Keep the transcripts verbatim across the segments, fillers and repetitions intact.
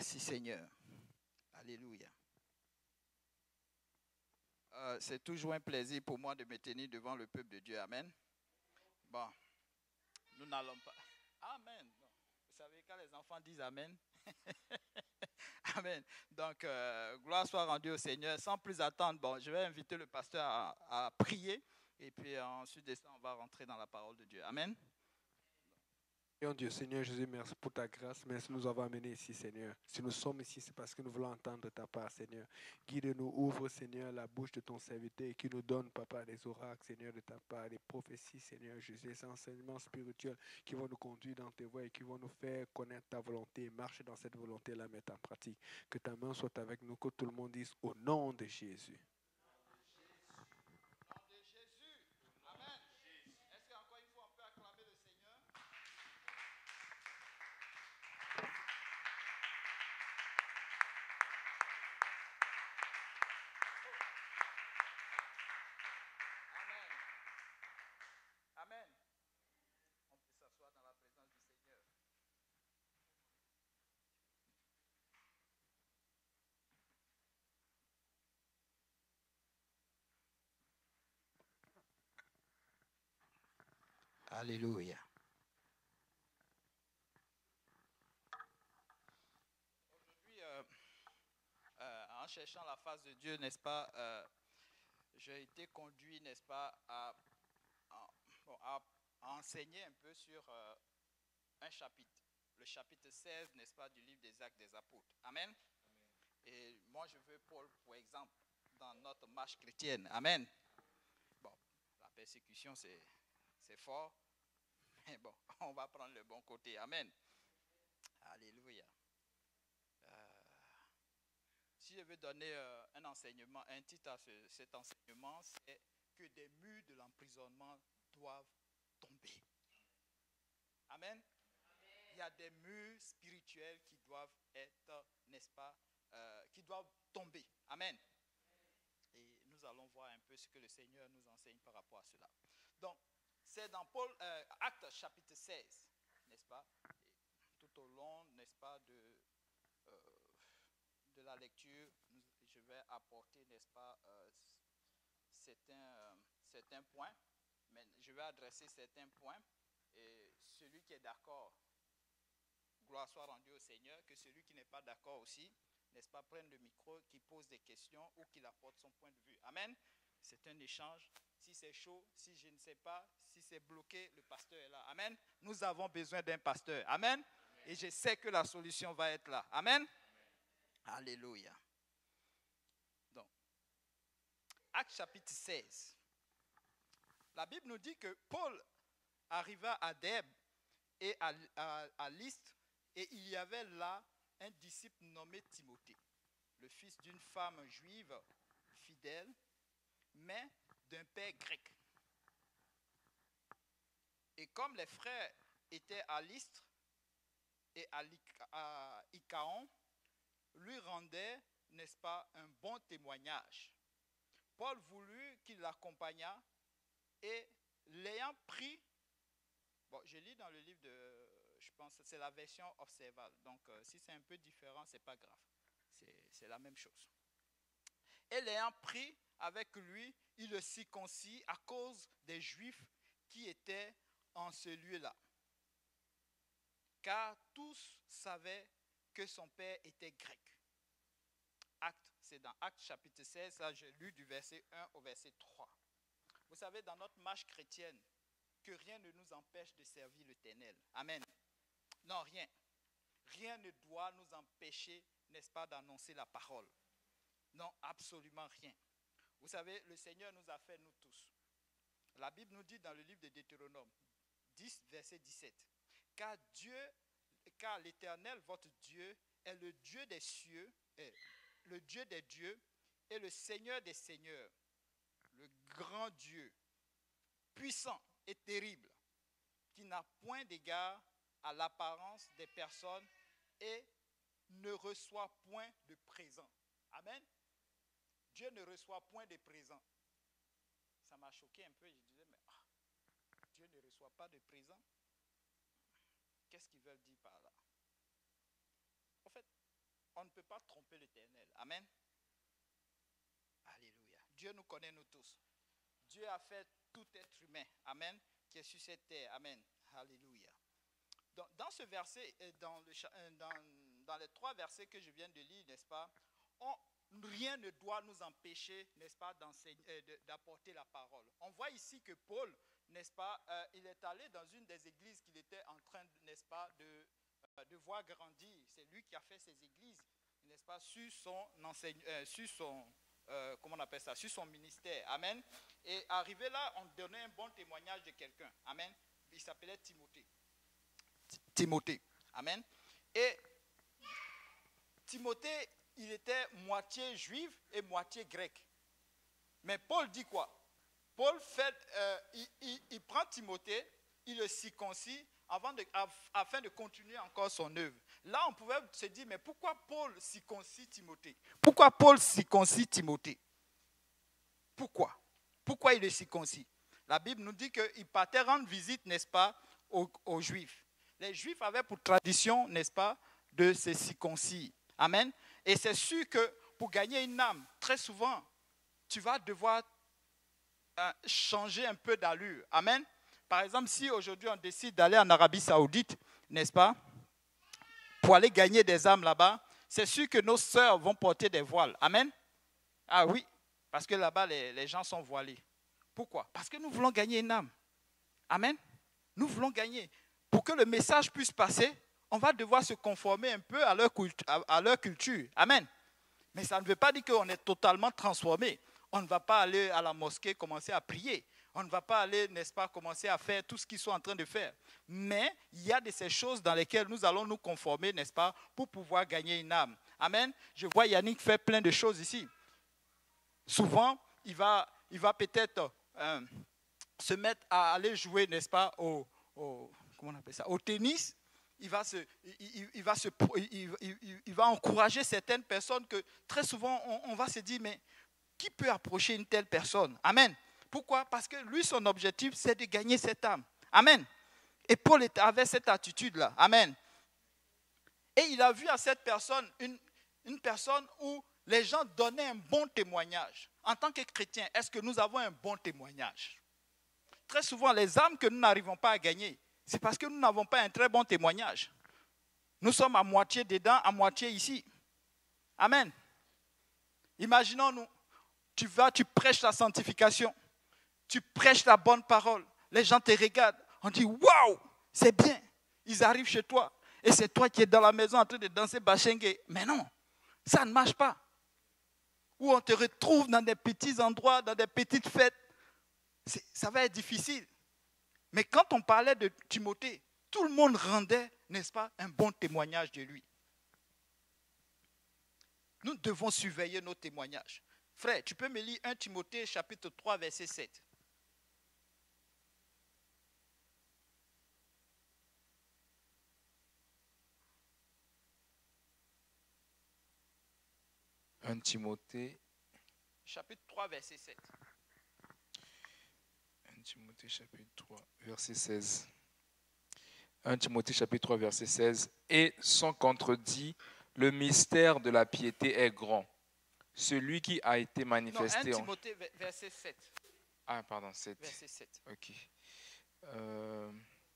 Merci Seigneur. Alléluia. Euh, c'est toujours un plaisir pour moi de me tenir devant le peuple de Dieu. Amen. Bon, nous n'allons pas. Amen. Bon, vous savez, quand les enfants disent Amen. Amen. Donc, euh, gloire soit rendue au Seigneur. Sans plus attendre, bon, je vais inviter le pasteur à, à prier. Et puis euh, ensuite de ça, on va rentrer dans la parole de Dieu. Amen. Seigneur Dieu, Seigneur Jésus, merci pour ta grâce. Merci de nous avoir amenés ici, Seigneur. Si nous sommes ici, c'est parce que nous voulons entendre ta part, Seigneur. Guide-nous, ouvre, Seigneur, la bouche de ton serviteur et qui nous donne, Papa, les oracles, Seigneur, de ta part, les prophéties, Seigneur Jésus, ces enseignements spirituels qui vont nous conduire dans tes voies et qui vont nous faire connaître ta volonté et marcher dans cette volonté-là, mettre en pratique. Que ta main soit avec nous, que tout le monde dise au nom de Jésus. Amen. On peut s'asseoir dans la présence du Seigneur. Alléluia. Aujourd'hui, euh, euh, en cherchant la face de Dieu, n'est-ce pas, euh, j'ai été conduit, n'est-ce pas, à, à, bon, à, à enseigner un peu sur euh, un chapitre, le chapitre seize, n'est-ce pas, du livre des Actes des Apôtres. Amen. Amen. Et moi, je veux Paul, pour exemple, dans notre marche chrétienne. Amen. Bon, la persécution, c'est, c'est fort. Mais bon, on va prendre le bon côté. Amen. Alléluia. Euh, si je veux donner euh, un enseignement, un titre à ce, cet enseignement, c'est que des murs de l'emprisonnement doivent tomber. Amen. Amen. Il y a des murs spirituels qui doivent être, n'est-ce pas, euh, qui doivent tomber. Amen. Et nous allons voir un peu ce que le Seigneur nous enseigne par rapport à cela. Donc, c'est dans Paul, euh, Actes chapitre seize, n'est-ce pas? Et tout au long, n'est-ce pas, de, euh, de la lecture, nous, je vais apporter, n'est-ce pas, euh, certains, euh, certains points, mais je vais adresser certains points. Et celui qui est d'accord, gloire soit rendue au Seigneur, que celui qui n'est pas d'accord aussi, n'est-ce pas, prenne le micro, qui pose des questions ou qu'il apporte son point de vue. Amen. C'est un échange. Si c'est chaud, si je ne sais pas, si c'est bloqué, le pasteur est là. Amen. Nous avons besoin d'un pasteur. Amen. Amen. Et je sais que la solution va être là. Amen. Amen. Alléluia. Donc, Actes chapitre seize. La Bible nous dit que Paul arriva à Dèbe et à, à, à Lystre, et il y avait là un disciple nommé Timothée, le fils d'une femme juive fidèle, mais d'un père grec. Et comme les frères étaient à Lystre et à Icaon, lui rendaient, n'est-ce pas, un bon témoignage. Paul voulut qu'il l'accompagnât et l'ayant pris, bon, je lis dans le livre de, je pense, c'est la version observable, donc euh, si c'est un peu différent, c'est pas grave, c'est, c'est la même chose. Et l'ayant pris avec lui, il le circoncit à cause des Juifs qui étaient en ce lieu-là. Car tous savaient que son père était grec. Acte, c'est dans Actes chapitre seize, ça j'ai lu du verset un au verset trois. Vous savez, dans notre marche chrétienne, que rien ne nous empêche de servir l'Éternel. Amen. Non, rien. Rien ne doit nous empêcher, n'est-ce pas, d'annoncer la parole. Non, absolument rien. Vous savez, le Seigneur nous a fait, nous tous. La Bible nous dit dans le livre de Deutéronome dix, verset dix-sept, car Dieu, car l'Éternel, votre Dieu, est le Dieu des cieux, est le Dieu des dieux et le Seigneur des seigneurs, le grand Dieu, puissant et terrible, qui n'a point d'égard à l'apparence des personnes et ne reçoit point de présent. Amen. Dieu ne reçoit point de présent. Ça m'a choqué un peu. Je disais, mais ah, Dieu ne reçoit pas de présent. Qu'est-ce qu'ils veulent dire par là? En fait, on ne peut pas tromper l'Éternel. Amen. Alléluia. Dieu nous connaît, nous tous. Dieu a fait tout être humain. Amen. Qui est sur cette terre. Amen. Alléluia. Dans, dans ce verset, dans, le, dans, dans les trois versets que je viens de lire, n'est-ce pas, on, rien ne doit nous empêcher, n'est-ce pas, d'apporter la parole. On voit ici que Paul, n'est-ce pas, euh, il est allé dans une des églises qu'il était en train, n'est-ce pas, de, euh, de voir grandir. C'est lui qui a fait ces églises, n'est-ce pas, sur son enseignement, euh, sur son, euh, comment on appelle ça, sur son ministère. Amen. Et arrivé là, on donnait un bon témoignage de quelqu'un. Amen. Il s'appelait Timothée. Timothée. Amen. Et Timothée, il était moitié juif et moitié grec. Mais Paul dit quoi? Paul fait, euh, il, il, il prend Timothée, il le circoncis avant de, afin de continuer encore son œuvre. Là, on pouvait se dire, mais pourquoi Paul circoncis Timothée? Pourquoi Paul circoncis Timothée? Pourquoi? Pourquoi il le circoncis? La Bible nous dit qu'il partait rendre visite, n'est-ce pas, aux, aux Juifs. Les Juifs avaient pour tradition, n'est-ce pas, de se circoncire. Amen. Et c'est sûr que pour gagner une âme, très souvent, tu vas devoir euh, changer un peu d'allure. Amen. Par exemple, si aujourd'hui on décide d'aller en Arabie Saoudite, n'est-ce pas, pour aller gagner des âmes là-bas, c'est sûr que nos sœurs vont porter des voiles. Amen. Ah oui, parce que là-bas, les, les gens sont voilés. Pourquoi? Parce que nous voulons gagner une âme. Amen. Nous voulons gagner. Pour que le message puisse passer, on va devoir se conformer un peu à leur, à leur culture. Amen. Mais ça ne veut pas dire qu'on est totalement transformé. On ne va pas aller à la mosquée commencer à prier. On ne va pas aller, n'est-ce pas, commencer à faire tout ce qu'ils sont en train de faire. Mais il y a de ces choses dans lesquelles nous allons nous conformer, n'est-ce pas, pour pouvoir gagner une âme. Amen. Je vois Yannick faire plein de choses ici. Souvent, il va, il va peut-être euh, se mettre à aller jouer, n'est-ce pas, au, au, comment on appelle ça, au tennis. Il va, se, il, il, il, va se, il, il, il va encourager certaines personnes que très souvent, on, on va se dire, mais qui peut approcher une telle personne? Amen. Pourquoi? Parce que lui, son objectif, c'est de gagner cette âme. Amen. Et Paul avait cette attitude-là. Amen. Et il a vu à cette personne une, une personne où les gens donnaient un bon témoignage. En tant que chrétiens, est-ce que nous avons un bon témoignage? Très souvent, les âmes que nous n'arrivons pas à gagner, c'est parce que nous n'avons pas un très bon témoignage. Nous sommes à moitié dedans, à moitié ici. Amen. Imaginons-nous, tu vas, tu prêches la sanctification, tu prêches la bonne parole, les gens te regardent, on dit waouh, c'est bien. Ils arrivent chez toi et c'est toi qui es dans la maison en train de danser bachengue. Mais non, ça ne marche pas. Ou on te retrouve dans des petits endroits, dans des petites fêtes, c'est, ça va être difficile. Mais quand on parlait de Timothée, tout le monde rendait, n'est-ce pas, un bon témoignage de lui. Nous devons surveiller nos témoignages. Frère, tu peux me lire un Timothée chapitre trois, verset sept. un Timothée. Chapitre trois, verset sept. un Timothée chapitre trois, verset seize. un Timothée chapitre trois, verset seize. Et sans contredit, le mystère de la piété est grand. Celui qui a été manifesté non, un Timothée, en... verset sept. Ah, pardon, sept. Verset sept. Ok. Euh...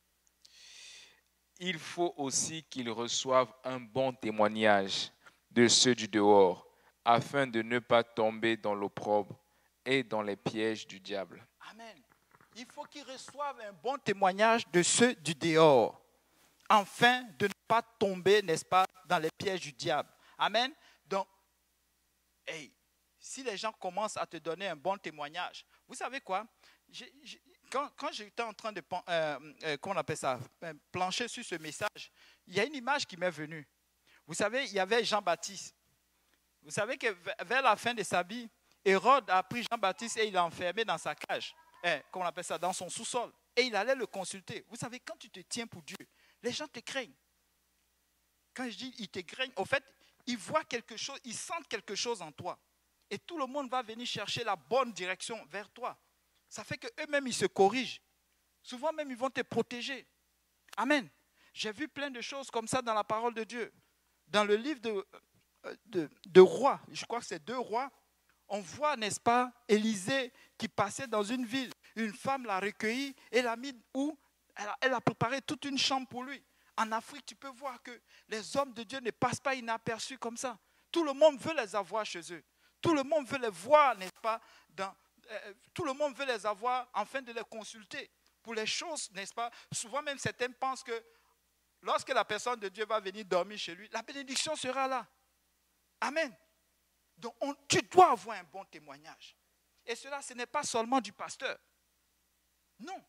Il faut aussi qu'ils reçoivent un bon témoignage de ceux du dehors, afin de ne pas tomber dans l'opprobre et dans les pièges du diable. Amen. Il faut qu'ils reçoivent un bon témoignage de ceux du dehors, afin de ne pas tomber, n'est-ce pas, dans les pièges du diable. Amen. Donc, hey, si les gens commencent à te donner un bon témoignage, vous savez quoi? J'ai, j'ai, quand, quand j'étais en train de, euh, euh, comment on appelle ça, plancher sur ce message, il y a une image qui m'est venue. Vous savez, il y avait Jean-Baptiste. Vous savez que vers la fin de sa vie, Hérode a pris Jean-Baptiste et il l'a enfermé dans sa cage, eh, comment on appelle ça, dans son sous-sol. Et il allait le consulter. Vous savez, quand tu te tiens pour Dieu, les gens te craignent. Quand je dis ils te craignent, au fait, ils voient quelque chose, ils sentent quelque chose en toi. Et tout le monde va venir chercher la bonne direction vers toi. Ça fait qu'eux-mêmes, ils se corrigent. Souvent même, ils vont te protéger. Amen. J'ai vu plein de choses comme ça dans la parole de Dieu. Dans le livre de... de, de rois, je crois que c'est deux rois, on voit, n'est-ce pas, Élisée qui passait dans une ville. Une femme l'a recueilli et l'a mis où? Elle a, elle a préparé toute une chambre pour lui. En Afrique, tu peux voir que les hommes de Dieu ne passent pas inaperçus comme ça. Tout le monde veut les avoir chez eux. Tout le monde veut les voir, n'est-ce pas, dans, euh, tout le monde veut les avoir afin de les consulter pour les choses, n'est-ce pas. Souvent même certains pensent que lorsque la personne de Dieu va venir dormir chez lui, la bénédiction sera là. Amen. Donc on, tu dois avoir un bon témoignage. Et cela, ce n'est pas seulement du pasteur. Non.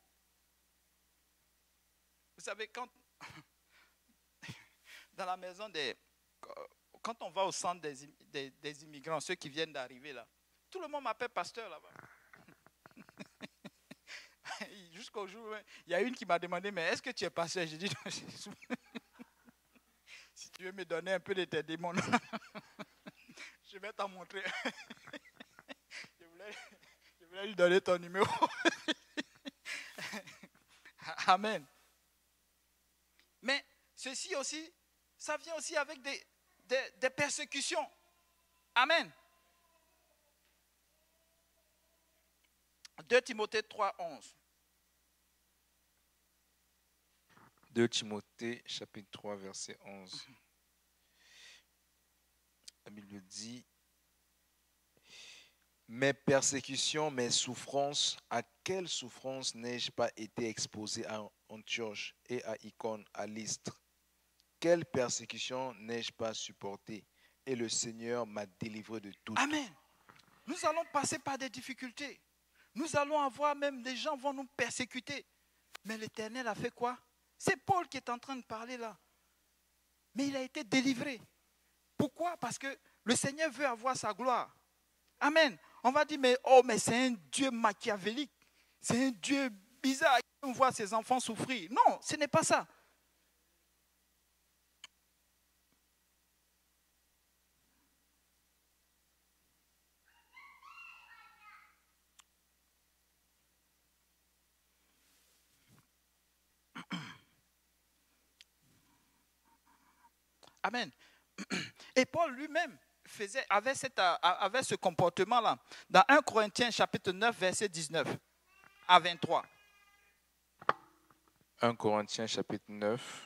Vous savez, quand dans la maison des... Quand on va au centre des, des, des immigrants, ceux qui viennent d'arriver là, tout le monde m'appelle pasteur là-bas. Jusqu'au jour, il y a une qui m'a demandé, mais est-ce que tu es pasteur? J'ai dit, non, si tu veux me donner un peu de tes démons, je vais t'en montrer. je, voulais, je voulais lui donner ton numéro. Amen. Mais ceci aussi, ça vient aussi avec des, des, des persécutions. Amen. deux Timothée trois, onze. deux Timothée, chapitre trois, verset onze. La Bible dit, « Mes persécutions, mes souffrances, à quelles souffrances n'ai-je pas été exposé à Antioche et à Icône, à Lystre? Quelle persécution n'ai-je pas supportée? Et le Seigneur m'a délivré de toutes. » Amen. Nous allons passer par des difficultés. Nous allons avoir même, des gens vont nous persécuter. Mais l'Éternel a fait quoi? C'est Paul qui est en train de parler là. Mais il a été délivré. Pourquoi? Parce que le Seigneur veut avoir sa gloire. Amen. On va dire, mais, oh, mais c'est un Dieu machiavélique. C'est un Dieu bizarre. On voit ses enfants souffrir. Non, ce n'est pas ça. Amen. Et Paul lui-même faisait, avait, cette, avait ce comportement-là. Dans un Corinthiens chapitre neuf, verset dix-neuf à vingt-trois. un Corinthiens chapitre neuf,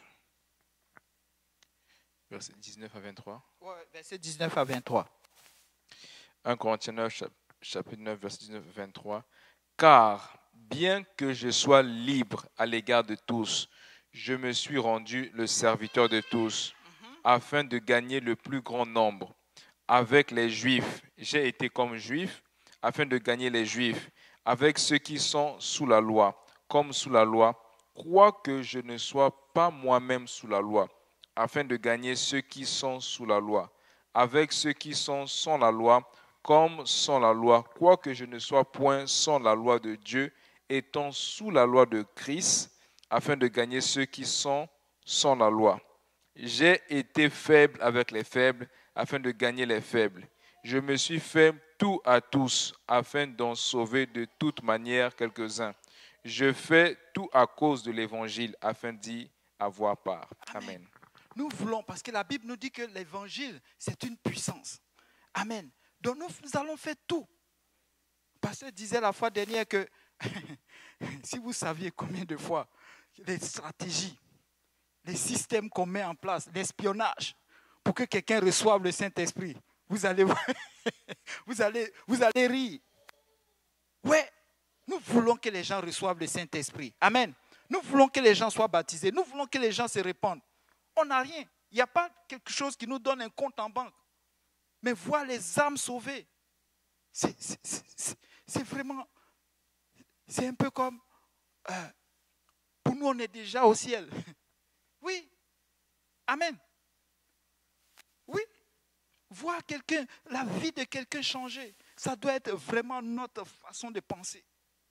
verset dix-neuf à vingt-trois. Oui, verset dix-neuf à vingt-trois. un Corinthiens neuf, chapitre neuf, verset dix-neuf à vingt-trois. Car, bien que je sois libre à l'égard de tous, je me suis rendu le serviteur de tous, afin de gagner le plus grand nombre. Avec les Juifs, j'ai été comme Juif, afin de gagner les Juifs. Avec ceux qui sont sous la loi, comme sous la loi, quoique je ne sois pas moi-même sous la loi, afin de gagner ceux qui sont sous la loi. Avec ceux qui sont sans la loi, comme sans la loi, quoique je ne sois point sans la loi de Dieu, étant sous la loi de Christ, afin de gagner ceux qui sont sans la loi. J'ai été faible avec les faibles, afin de gagner les faibles. Je me suis fait tout à tous, afin d'en sauver de toute manière quelques-uns. Je fais tout à cause de l'évangile, afin d'y avoir part. Amen. Amen. Nous voulons, parce que la Bible nous dit que l'évangile, c'est une puissance. Amen. Donc nous, nous allons faire tout. Le pasteur disait la fois dernière que, si vous saviez combien de fois, les stratégies, les systèmes qu'on met en place, l'espionnage, pour que quelqu'un reçoive le Saint-Esprit, vous allez, vous allez, vous allez rire. Ouais, nous voulons que les gens reçoivent le Saint-Esprit. Amen. Nous voulons que les gens soient baptisés. Nous voulons que les gens se répandent. On n'a rien. Il n'y a pas quelque chose qui nous donne un compte en banque. Mais voir les âmes sauvées, c'est, c'est, c'est, c'est vraiment, c'est un peu comme, euh, pour nous on est déjà au ciel. Oui. Amen. Oui. Voir quelqu'un, la vie de quelqu'un changer, ça doit être vraiment notre façon de penser.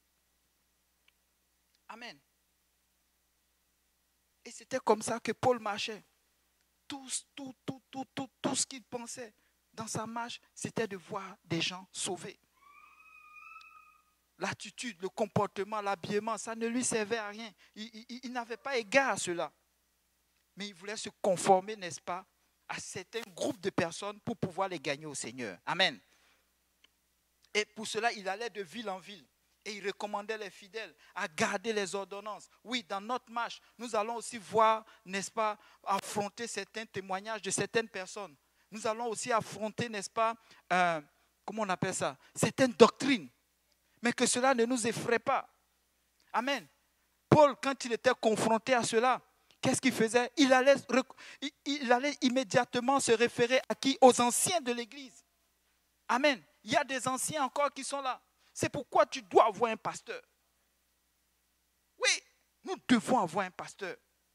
Amen. Et c'était comme ça que Paul marchait. Tout, tout, tout, tout, tout, tout ce qu'il pensait dans sa marche, c'était de voir des gens sauvés. L'attitude, le comportement, l'habillement, ça ne lui servait à rien. Il, il, il n'avait pas égard à cela. Mais il voulait se conformer, n'est-ce pas, à certains groupes de personnes pour pouvoir les gagner au Seigneur. Amen. Et pour cela, il allait de ville en ville. Et il recommandait les fidèles à garder les ordonnances. Oui, dans notre marche, nous allons aussi voir, n'est-ce pas, affronter certains témoignages de certaines personnes. Nous allons aussi affronter, n'est-ce pas, euh, comment on appelle ça, certaines doctrines. Mais que cela ne nous effraie pas. Amen. Paul, quand il était confronté à cela, qu'est-ce qu'il faisait? Il allait, il allait immédiatement se référer à qui? Aux anciens de l'Église. Amen. Il y a des anciens encore qui sont là. C'est pourquoi tu dois avoir un pasteur. Oui, nous devons avoir un pasteur.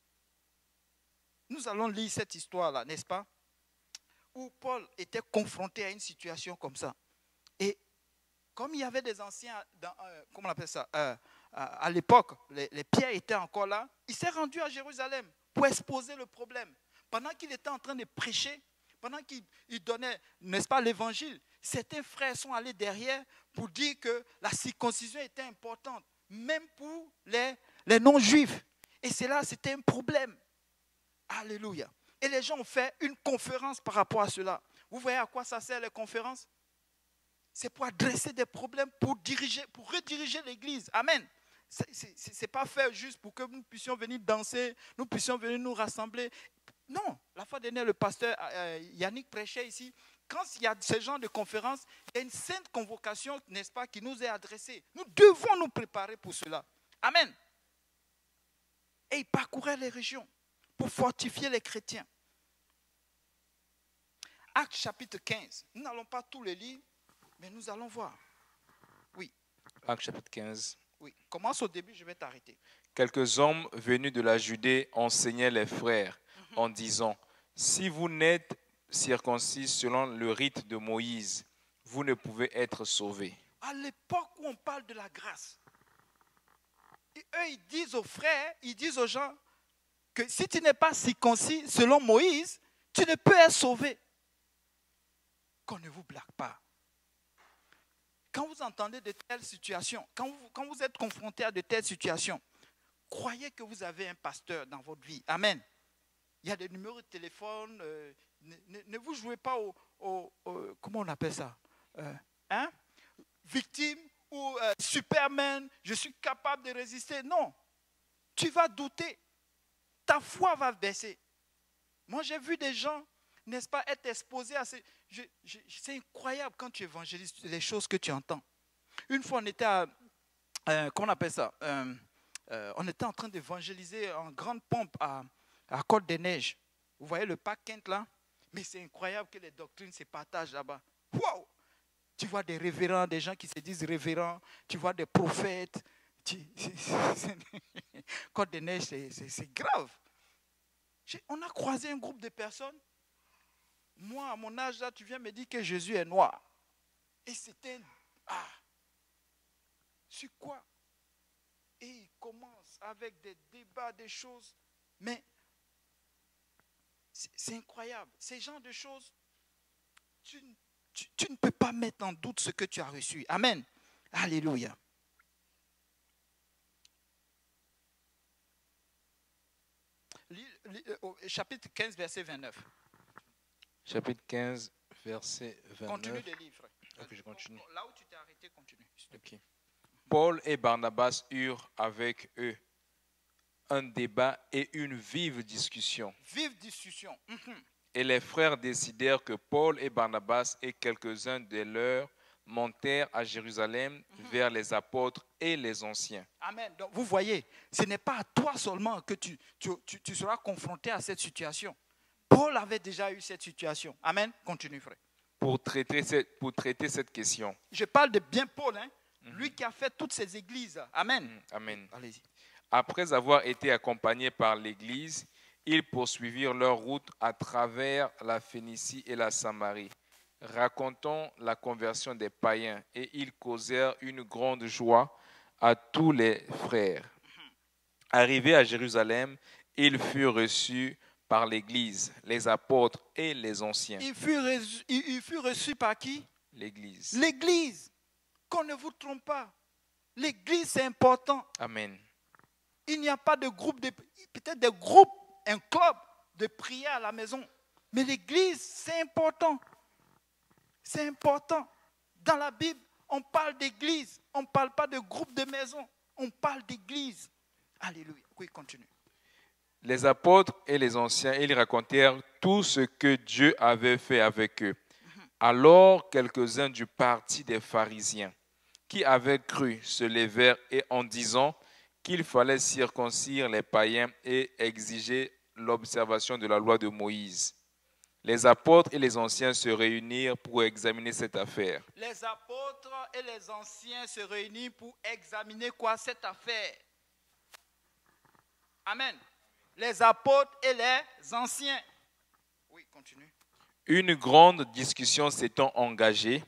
Nous allons lire cette histoire-là, n'est-ce pas? Où Paul était confronté à une situation comme ça. Et comme il y avait des anciens, dans, euh, comment on appelle ça, euh, à, à l'époque, les, les pierres étaient encore là, il s'est rendu à Jérusalem pour exposer le problème. Pendant qu'il était en train de prêcher, pendant qu'il il donnait, n'est-ce pas, l'évangile, certains frères sont allés derrière pour dire que la circoncision était importante, même pour les, les non-juifs. Et cela, c'était un problème. Alléluia. Et les gens ont fait une conférence par rapport à cela. Vous voyez à quoi ça sert les conférences? C'est pour adresser des problèmes, pour diriger, pour rediriger l'église. Amen. Ce n'est pas fait juste pour que nous puissions venir danser, nous puissions venir nous rassembler. Non, la fois dernière, le pasteur euh, Yannick prêchait ici. Quand il y a ce genre de conférence, il y a une sainte convocation, n'est-ce pas, qui nous est adressée. Nous devons nous préparer pour cela. Amen. Et il parcourait les régions pour fortifier les chrétiens. Actes chapitre quinze. Nous n'allons pas tous les lire, mais nous allons voir. Oui. Actes chapitre quinze. Oui. Commence au début, je vais t'arrêter. Quelques hommes venus de la Judée enseignaient les frères mm-hmm. en disant, si vous n'êtes circoncis selon le rite de Moïse, vous ne pouvez être sauvés. À l'époque où on parle de la grâce, et eux ils disent aux frères, ils disent aux gens que si tu n'es pas circoncis selon Moïse, tu ne peux être sauvé. Qu'on ne vous blague pas. Quand vous entendez de telles situations, quand vous, quand vous êtes confronté à de telles situations, croyez que vous avez un pasteur dans votre vie. Amen. Il y a des numéros de téléphone. Euh, ne, ne, ne vous jouez pas au, au, au comment on appelle ça, euh, hein? Victime ou euh, Superman. Je suis capable de résister. Non. Tu vas douter. Ta foi va baisser. Moi, j'ai vu des gens, n'est-ce pas, être exposés à ces... Je, je, c'est incroyable quand tu évangélises les choses que tu entends. Une fois, on était à... Euh, comment on appelle ça euh, euh, On était en train d'évangéliser en grande pompe à, à Côte-des-Neiges. Vous voyez le parc Kent là? Mais c'est incroyable que les doctrines se partagent là-bas. Wow! Tu vois des révérends, des gens qui se disent révérends. Tu vois des prophètes. Tu... Côte-des-Neiges, c'est, c'est, c'est grave. On a croisé un groupe de personnes. Moi, à mon âge, là, tu viens me dire que Jésus est noir. Et c'était... Ah! Sur quoi? Et il commence avec des débats, des choses. Mais c'est, c'est incroyable. Ces genres de choses, tu, tu, tu ne peux pas mettre en doute ce que tu as reçu. Amen. Alléluia. Chapitre quinze, verset vingt-neuf. Chapitre quinze, verset vingt-neuf. Continue de lire, frère. Ok, je continue. Là où tu t'es arrêté, continue. Okay. Paul et Barnabas eurent avec eux un débat et une vive discussion. Vive discussion. Mm-hmm. Et les frères décidèrent que Paul et Barnabas et quelques-uns de leurs montèrent à Jérusalem mm-hmm. vers les apôtres et les anciens. Amen. Donc vous voyez, ce n'est pas à toi seulement que tu, tu, tu, tu seras confronté à cette situation. Paul avait déjà eu cette situation. Amen. Continue, frère. Pour traiter cette, pour traiter cette question. Je parle de bien Paul, hein? Mm-hmm. Lui qui a fait toutes ces églises. Amen. Mm-hmm. Amen. Allez-y. Après avoir été accompagnés par l'église, ils poursuivirent leur route à travers la Phénicie et la Samarie, racontant la conversion des païens, et ils causèrent une grande joie à tous les frères. Arrivés à Jérusalem, ils furent reçus par l'Église, les apôtres et les anciens. Il fut reçu, il fut reçu par qui? L'Église. L'Église. Qu'on ne vous trompe pas. L'Église, c'est important. Amen. Il n'y a pas de groupe, de, peut-être des groupes, un club de prière à la maison. Mais l'église, c'est important. C'est important. Dans la Bible, on parle d'église. On ne parle pas de groupe de maison. On parle d'église. Alléluia. Oui, continue. Les apôtres et les anciens, ils racontèrent tout ce que Dieu avait fait avec eux. Alors, quelques-uns du parti des pharisiens qui avaient cru se levèrent et en disant qu'il fallait circoncire les païens et exiger l'observation de la loi de Moïse. Les apôtres et les anciens se réunirent pour examiner cette affaire. Les apôtres et les anciens se réunissent pour examiner quoi? Cette affaire. Amen. Les apôtres et les anciens. Oui, continue. Une grande discussion s'étant engagée,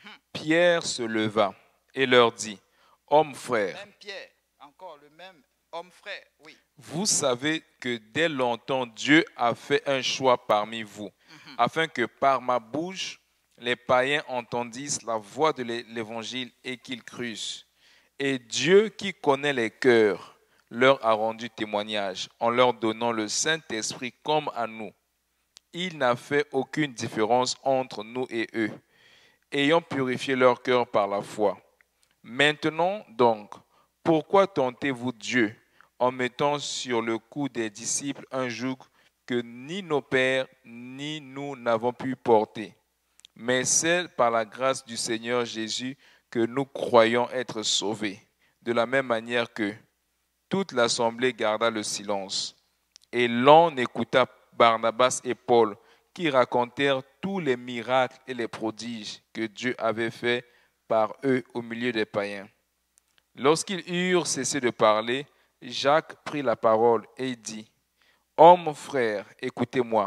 Pierre se leva et leur dit, « Hommes frères, même Pierre, encore le même homme frère, oui. Vous savez que dès longtemps Dieu a fait un choix parmi vous, mm-hmm. afin que par ma bouche les païens entendissent la voix de l'évangile et qu'ils crussent. Et Dieu qui connaît les cœurs leur a rendu témoignage en leur donnant le Saint-Esprit comme à nous. Il n'a fait aucune différence entre nous et eux, ayant purifié leur cœur par la foi. Maintenant donc, pourquoi tentez-vous Dieu en mettant sur le cou des disciples un joug que ni nos pères ni nous n'avons pu porter? Mais c'est par la grâce du Seigneur Jésus que nous croyons être sauvés. De la même manière que toute l'assemblée garda le silence. Et l'on écouta Barnabas et Paul, qui racontèrent tous les miracles et les prodiges que Dieu avait faits par eux au milieu des païens. Lorsqu'ils eurent cessé de parler, Jacques prit la parole et dit, « Hommes frères, écoutez-moi.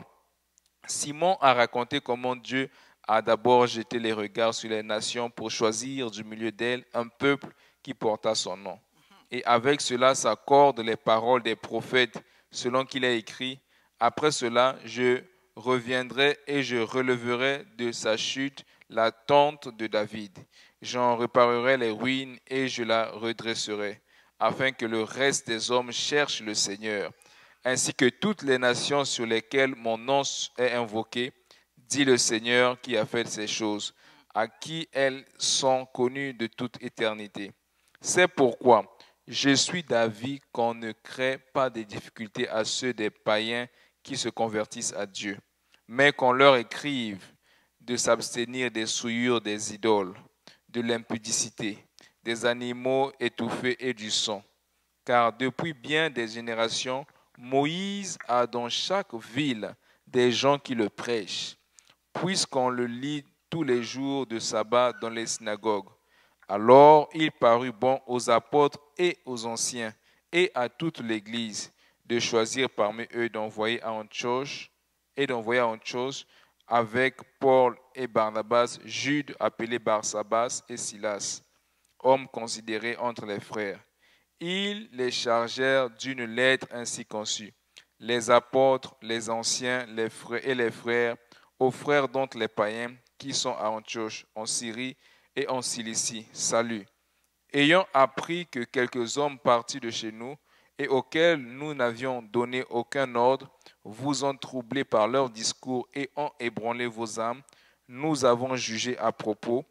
Simon a raconté comment Dieu a d'abord jeté les regards sur les nations pour choisir du milieu d'elles un peuple qui porta son nom. Et avec cela s'accordent les paroles des prophètes, selon qu'il a écrit, « Après cela, je reviendrai et je releverai de sa chute la tente de David. J'en réparerai les ruines et je la redresserai, afin que le reste des hommes cherche le Seigneur, ainsi que toutes les nations sur lesquelles mon nom est invoqué, dit le Seigneur qui a fait ces choses, à qui elles sont connues de toute éternité. C'est pourquoi je suis d'avis qu'on ne crée pas de difficultés à ceux des païens qui se convertissent à Dieu, mais qu'on leur écrive de s'abstenir des souillures des idoles, de l'impudicité, des animaux étouffés et du sang. Car depuis bien des générations, Moïse a dans chaque ville des gens qui le prêchent, puisqu'on le lit tous les jours de sabbat dans les synagogues. Alors il parut bon aux apôtres et aux anciens et à toute l'Église de choisir parmi eux d'envoyer à Antioche et d'envoyer à Antioche avec Paul et Barnabas, Jude appelé Barsabas et Silas, hommes considérés entre les frères. Ils les chargèrent d'une lettre ainsi conçue. Les apôtres, les anciens, les frères et les frères, aux frères donc les païens qui sont à Antioche, en Syrie et en Cilicie, salut. Ayant appris que quelques hommes partis de chez nous et auxquels nous n'avions donné aucun ordre, vous ont troublé par leur discours et ont ébranlé vos âmes, nous avons jugé à propos,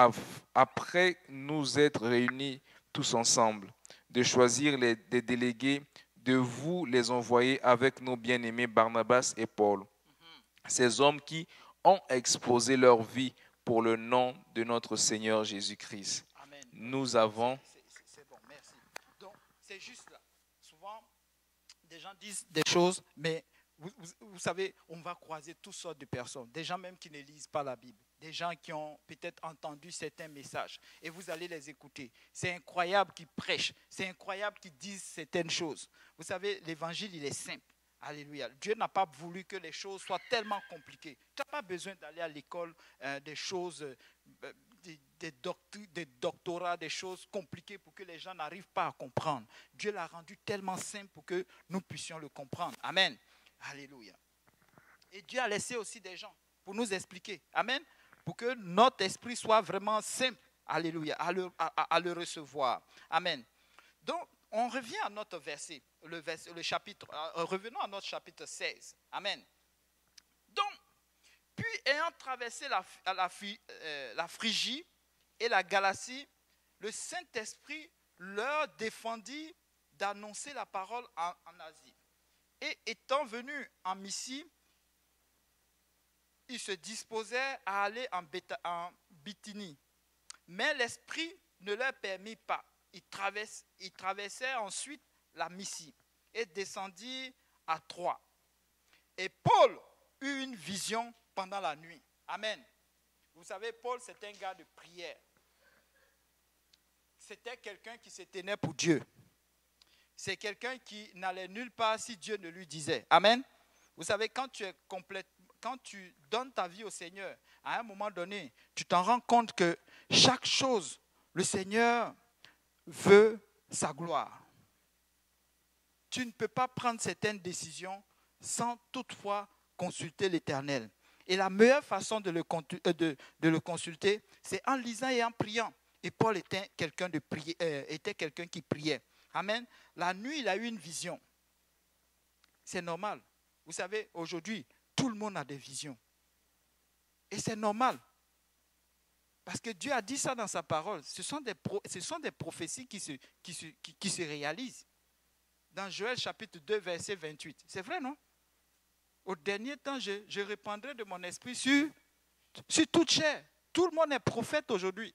après nous être réunis tous ensemble, de choisir les, des délégués, de vous les envoyer avec nos bien-aimés Barnabas et Paul, ces hommes qui ont exposé leur vie pour le nom de notre Seigneur Jésus-Christ. Amen. Nous avons... C'est bon, merci. Donc, c'est juste là. Souvent, des gens disent des choses, mais vous, vous, vous savez, on va croiser toutes sortes de personnes. Des gens même qui ne lisent pas la Bible. Des gens qui ont peut-être entendu certains messages. Et vous allez les écouter. C'est incroyable qu'ils prêchent. C'est incroyable qu'ils disent certaines choses. Vous savez, l'évangile, il est simple. Alléluia. Dieu n'a pas voulu que les choses soient tellement compliquées. Tu n'as pas besoin d'aller à l'école euh, des choses, euh, des, des, doctu- des doctorats, des choses compliquées pour que les gens n'arrivent pas à comprendre. Dieu l'a rendu tellement simple pour que nous puissions le comprendre. Amen. Alléluia. Et Dieu a laissé aussi des gens pour nous expliquer. Amen. Pour que notre esprit soit vraiment simple. Alléluia. À le, à, à le recevoir. Amen. Donc, on revient à notre verset, le, verset, le chapitre, euh, revenons à notre chapitre seize. Amen. donc, puis ayant traversé la, la, euh, la Phrygie et la Galatie, le Saint-Esprit leur défendit d'annoncer la parole en, en Asie. Et étant venus en Mysie, ils se disposaient à aller en, Béta, en Bithynie. Mais l'Esprit ne leur permit pas. Ils, traverse, ils traversaient ensuite la Mysie et descendirent à Troie. Et Paul eut une vision pendant la nuit. Amen. Vous savez, Paul, c'est un gars de prière. C'était quelqu'un qui se tenait pour Dieu. C'est quelqu'un qui n'allait nulle part si Dieu ne lui disait. Amen. Vous savez, quand tu es complète, quand tu donnes ta vie au Seigneur, à un moment donné, tu t'en rends compte que chaque chose, le Seigneur veut sa gloire. Tu ne peux pas prendre certaines décisions sans toutefois consulter l'Éternel. Et la meilleure façon de le, de, de le consulter, c'est en lisant et en priant. Et Paul était quelqu'un de prier, euh, était quelqu'un qui priait. Amen. La nuit, il a eu une vision. C'est normal. Vous savez, aujourd'hui, tout le monde a des visions. Et c'est normal. Parce que Dieu a dit ça dans sa parole. Ce sont des, pro, ce sont des prophéties qui se, qui, se, qui, qui se réalisent. Dans Joël chapitre deux, verset vingt-huit. C'est vrai, non? Au dernier temps, je, je répandrai de mon esprit sur, sur toute chair. Tout le monde est prophète aujourd'hui.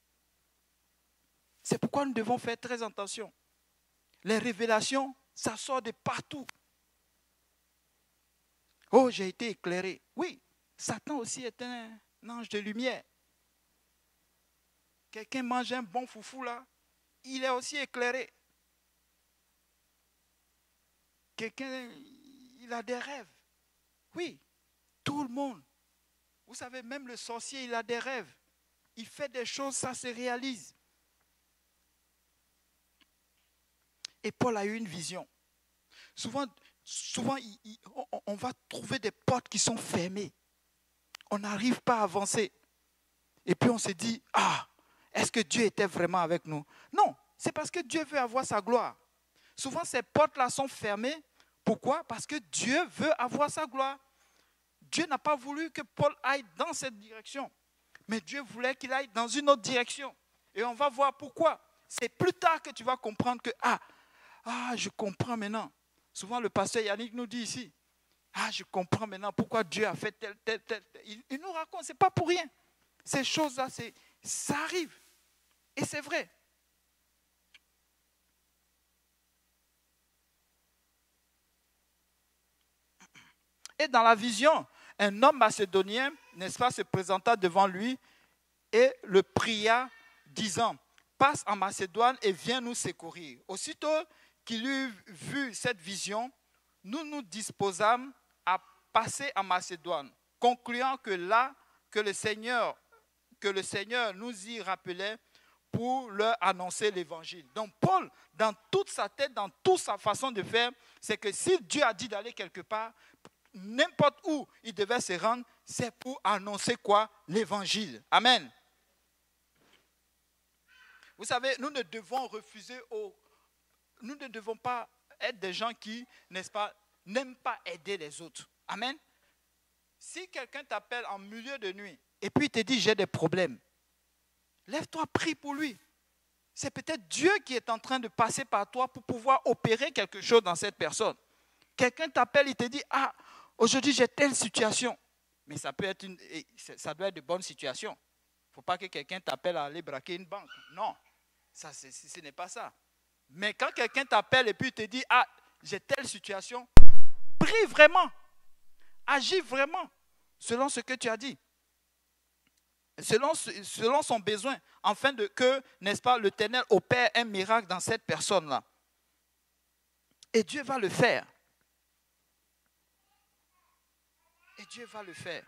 C'est pourquoi nous devons faire très attention. Les révélations, ça sort de partout. Oh, j'ai été éclairé. Oui, Satan aussi est un ange de lumière. Quelqu'un mange un bon foufou là, il est aussi éclairé. Quelqu'un, il a des rêves. Oui, tout le monde. Vous savez, même le sorcier, il a des rêves. Il fait des choses, ça se réalise. Et Paul a eu une vision. Souvent, souvent il, il, on, on va trouver des portes qui sont fermées. On n'arrive pas à avancer. Et puis on se dit, ah, est-ce que Dieu était vraiment avec nous? Non, c'est parce que Dieu veut avoir sa gloire. Souvent, ces portes-là sont fermées. Pourquoi? Parce que Dieu veut avoir sa gloire. Dieu n'a pas voulu que Paul aille dans cette direction. Mais Dieu voulait qu'il aille dans une autre direction. Et on va voir pourquoi. C'est plus tard que tu vas comprendre que, ah, ah, je comprends maintenant. Souvent, le pasteur Yannick nous dit ici, ah, je comprends maintenant pourquoi Dieu a fait tel, tel, tel. tel. Il, il nous raconte, ce n'est pas pour rien. Ces choses-là, c'est, ça arrive. Et c'est vrai. Et dans la vision, un homme macédonien, n'est-ce pas, se présenta devant lui et le pria, disant, passe en Macédoine et viens nous secourir. Aussitôt qu'il eut vu cette vision, nous nous disposâmes à passer en Macédoine, concluant que là, que le Seigneur, que le Seigneur nous y rappelait pour leur annoncer l'évangile. Donc Paul, dans toute sa tête, dans toute sa façon de faire, c'est que si Dieu a dit d'aller quelque part, n'importe où il devait se rendre, c'est pour annoncer quoi? L'évangile. Amen. Vous savez, nous ne devons refuser, au, nous ne devons pas être des gens qui, n'est-ce pas, n'aiment pas aider les autres. Amen. Si quelqu'un t'appelle en milieu de nuit et puis il te dit j'ai des problèmes, lève-toi, prie pour lui. C'est peut-être Dieu qui est en train de passer par toi pour pouvoir opérer quelque chose dans cette personne. Quelqu'un t'appelle, il te dit ah, aujourd'hui j'ai telle situation. Mais ça peut être une, ça doit être de bonnes situations. Il ne faut pas que quelqu'un t'appelle à aller braquer une banque. Non, ça, c'est, ce n'est pas ça. Mais quand quelqu'un t'appelle et puis il te dit ah, j'ai telle situation, prie vraiment. Agis vraiment selon ce que tu as dit. Selon, selon son besoin, afin de que, n'est-ce pas, l'Éternel opère un miracle dans cette personne-là. Et Dieu va le faire. Et Dieu va le faire.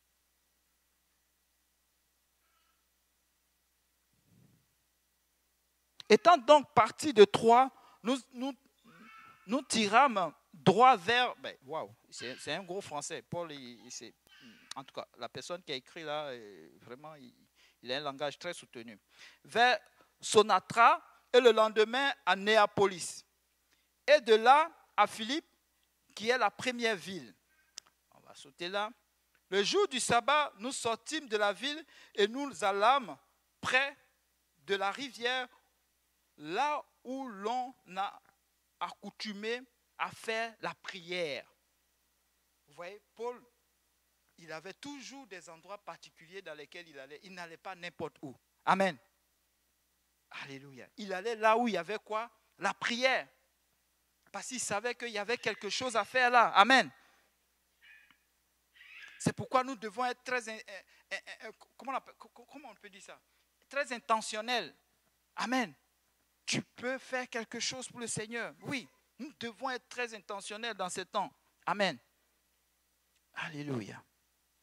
Étant donc partis de Troie, nous, nous, nous tirâmes droit vers... Ben, waouh, c'est, c'est un gros français. Paul, il, il, c'est, en tout cas, la personne qui a écrit là, vraiment, il, il a un langage très soutenu. Vers Sonatra et le lendemain à Néapolis. Et de là à Philippe, qui est la première ville. On va sauter là. Le jour du sabbat, nous sortîmes de la ville et nous allâmes près de la rivière, là où l'on a accoutumé à faire la prière. Vous voyez, Paul, il avait toujours des endroits particuliers dans lesquels il allait. Il n'allait pas n'importe où. Amen. Alléluia. Il allait là où il y avait quoi? La prière. Parce qu'il savait qu'il y avait quelque chose à faire là. Amen. C'est pourquoi nous devons être très, comment on, appelle, comment on peut dire ça? Très intentionnels. Amen. Tu peux faire quelque chose pour le Seigneur. Oui, nous devons être très intentionnels dans ce temps. Amen. Alléluia.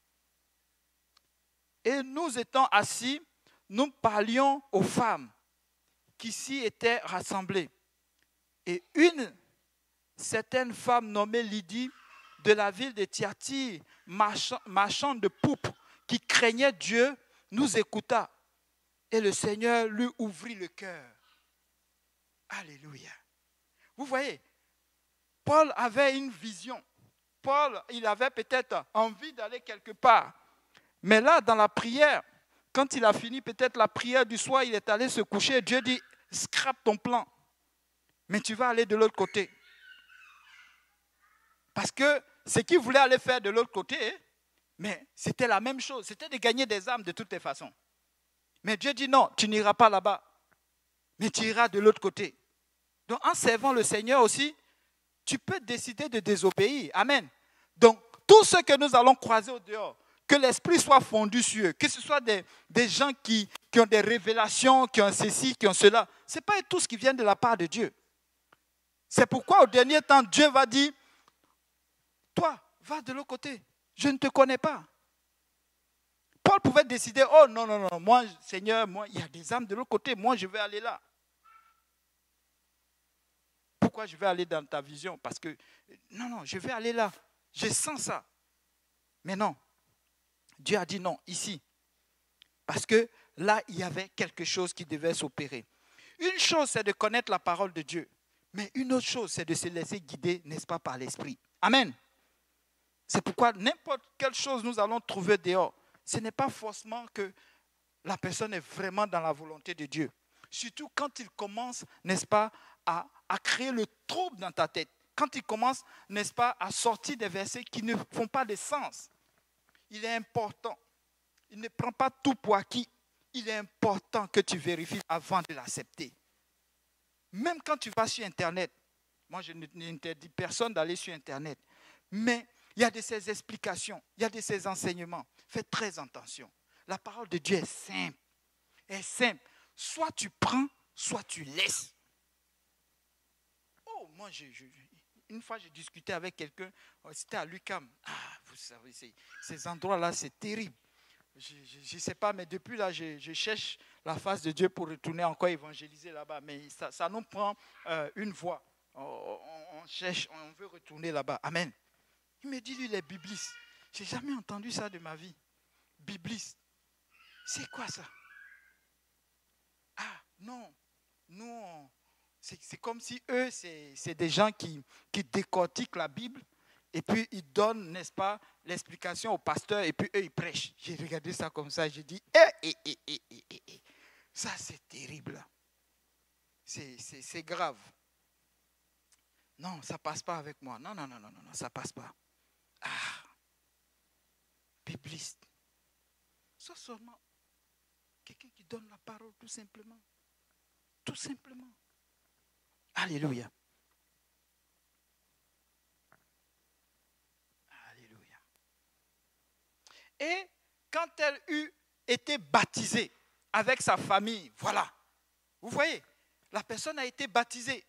Et nous étant assis, nous parlions aux femmes qui s'y étaient rassemblées. Et une certaine femme nommée Lydie de la ville de Thyatire, marchand, marchande de poupes, qui craignait Dieu, nous écouta. Et le Seigneur lui ouvrit le cœur. Alléluia. Vous voyez, Paul avait une vision. Paul, il avait peut-être envie d'aller quelque part. Mais là, dans la prière, quand il a fini peut-être la prière du soir, il est allé se coucher. Dieu dit, scrape ton plan. Mais tu vas aller de l'autre côté. Parce que ce qu'il voulait aller faire de l'autre côté, mais c'était la même chose. C'était de gagner des âmes de toutes les façons. Mais Dieu dit non, tu n'iras pas là-bas. Mais tu iras de l'autre côté. Donc en servant le Seigneur aussi, tu peux décider de désobéir. Amen. Donc tout ce que nous allons croiser au dehors, que l'Esprit soit fondu sur eux, que ce soit des, des gens qui, qui ont des révélations, qui ont ceci, qui ont cela, ce n'est pas tout ce qui vient de la part de Dieu. C'est pourquoi au dernier temps, Dieu va dire, toi, va de l'autre côté, je ne te connais pas. Paul pouvait décider, oh non, non, non, moi, Seigneur, moi, il y a des âmes de l'autre côté, moi, je vais aller là. Pourquoi je vais aller dans ta vision? Parce que, non, non, je vais aller là. Je sens ça. Mais non. Dieu a dit non, ici. Parce que là, il y avait quelque chose qui devait s'opérer. Une chose, c'est de connaître la parole de Dieu. Mais une autre chose, c'est de se laisser guider, n'est-ce pas, par l'Esprit. Amen. C'est pourquoi n'importe quelle chose nous allons trouver dehors, ce n'est pas forcément que la personne est vraiment dans la volonté de Dieu. Surtout quand il commence, n'est-ce pas, à, à créer le trouble dans ta tête. Quand il commence, n'est-ce pas, à sortir des versets qui ne font pas de sens. Il est important. Il ne prend pas tout pour acquis. Il est important que tu vérifies avant de l'accepter. Même quand tu vas sur Internet, moi je n'interdis personne d'aller sur Internet, mais il y a de ces explications, il y a de ces enseignements. Fais très attention. La parole de Dieu est simple. Est simple. Soit tu prends, soit tu laisses. Oh, moi, je, je, une fois, j'ai discuté avec quelqu'un, c'était à l'U Q A M. Ah, vous savez, ces, ces endroits-là, c'est terrible. Je ne sais pas, mais depuis là, je, je cherche la face de Dieu pour retourner encore évangéliser là-bas. Mais ça, ça nous prend euh, une voie. On, on, on cherche, on veut retourner là-bas. Amen. Il me dit, lui, les biblistes. Je n'ai jamais entendu ça de ma vie. Biblistes. C'est quoi ça? Ah, non. Nous, c'est comme si eux, c'est des gens qui, qui décortiquent la Bible. Et puis, ils donnent, n'est-ce pas, l'explication au pasteur, et puis eux, ils prêchent. J'ai regardé ça comme ça, j'ai dit, eh, eh, eh, eh, eh, eh, eh. Ça, c'est terrible. C'est grave. Non, ça ne passe pas avec moi. Non, non, non, non, non, ça ne passe pas. Ah, bibliste. Ça seulement, quelqu'un qui donne la parole tout simplement. Tout simplement. Alléluia. Et quand elle eut été baptisée avec sa famille, voilà, vous voyez, la personne a été baptisée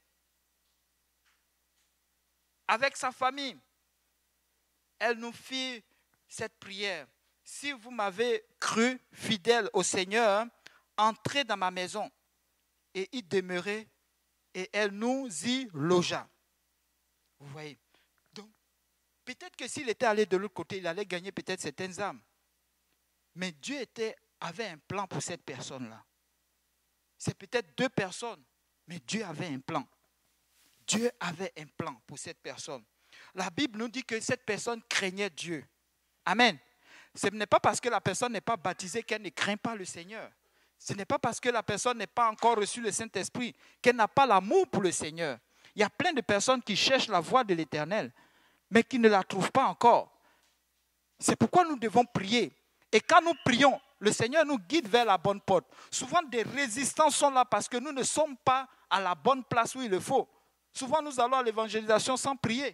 avec sa famille. Elle nous fit cette prière. Si vous m'avez cru fidèle au Seigneur, entrez dans ma maison et y demeurez, et elle nous y logea. Vous voyez. Peut-être que s'il était allé de l'autre côté, il allait gagner peut-être certaines âmes. Mais Dieu était, avait un plan pour cette personne-là. C'est peut-être deux personnes, mais Dieu avait un plan. Dieu avait un plan pour cette personne. La Bible nous dit que cette personne craignait Dieu. Amen. ce n'est pas parce que la personne n'est pas baptisée qu'elle ne craint pas le Seigneur. Ce n'est pas parce que la personne n'est pas encore reçu le Saint-Esprit qu'elle n'a pas l'amour pour le Seigneur. Il y a plein de personnes qui cherchent la voie de l'Éternel, mais qui ne la trouvent pas encore. C'est pourquoi nous devons prier. Et quand nous prions, le Seigneur nous guide vers la bonne porte. Souvent, des résistances sont là parce que nous ne sommes pas à la bonne place où il le faut. Souvent, nous allons à l'évangélisation sans prier.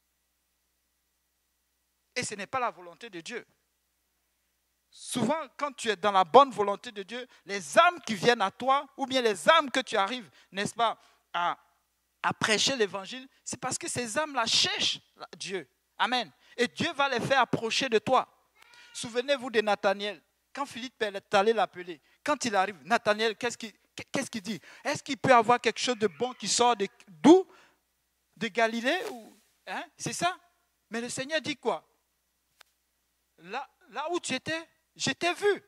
Et ce n'est pas la volonté de Dieu. Souvent, quand tu es dans la bonne volonté de Dieu, les âmes qui viennent à toi, ou bien les âmes que tu arrives, n'est-ce pas, à, à prêcher l'évangile, c'est parce que ces âmes-là cherchent Dieu. Amen. Et Dieu va les faire approcher de toi. Souvenez-vous de Nathanaël. Quand Philippe est allé l'appeler, quand il arrive, Nathanaël, qu'est-ce qu'il, qu'est-ce qu'il dit? Est-ce qu'il peut avoir quelque chose de bon qui sort de, d'où? De Galilée ou, hein? C'est ça? Mais le Seigneur dit quoi? Là, là où tu étais, je t'ai vu.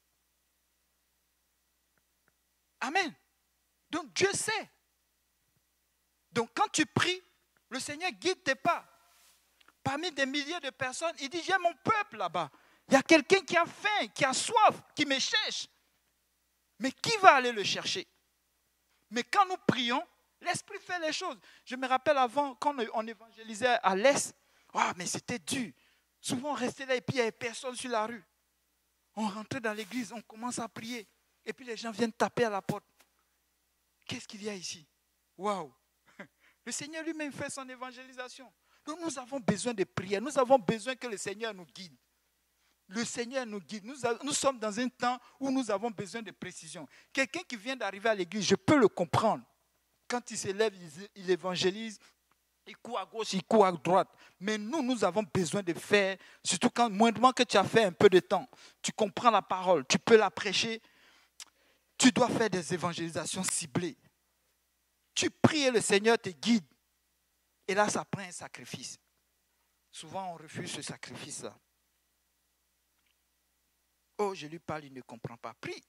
Amen. Donc Dieu sait. Donc quand tu pries, le Seigneur guide tes pas. Parmi des milliers de personnes, il dit, j'ai mon peuple là-bas. Il y a quelqu'un qui a faim, qui a soif, qui me cherche. Mais qui va aller le chercher? Mais quand nous prions, l'Esprit fait les choses. Je me rappelle avant, quand on évangélisait à l'Est, oh, mais c'était dur. Souvent, on restait là et puis il n'y avait personne sur la rue. On rentrait dans l'église, on commence à prier. Et puis les gens viennent taper à la porte. Qu'est-ce qu'il y a ici? Waouh! Le Seigneur lui-même fait son évangélisation. Donc nous avons besoin de prière. Nous avons besoin que le Seigneur nous guide. Le Seigneur nous guide. Nous, a, nous sommes dans un temps où nous avons besoin de précision. Quelqu'un qui vient d'arriver à l'église, je peux le comprendre. Quand il se lève, il, il évangélise, il court à gauche, il court à droite. Mais nous, nous avons besoin de faire, surtout quand, moindrement que tu as fait un peu de temps, tu comprends la parole, tu peux la prêcher, tu dois faire des évangélisations ciblées. Tu pries et le Seigneur te guide. Et là, ça prend un sacrifice. Souvent, on refuse ce sacrifice-là. Oh, je lui parle, il ne comprend pas. Prie.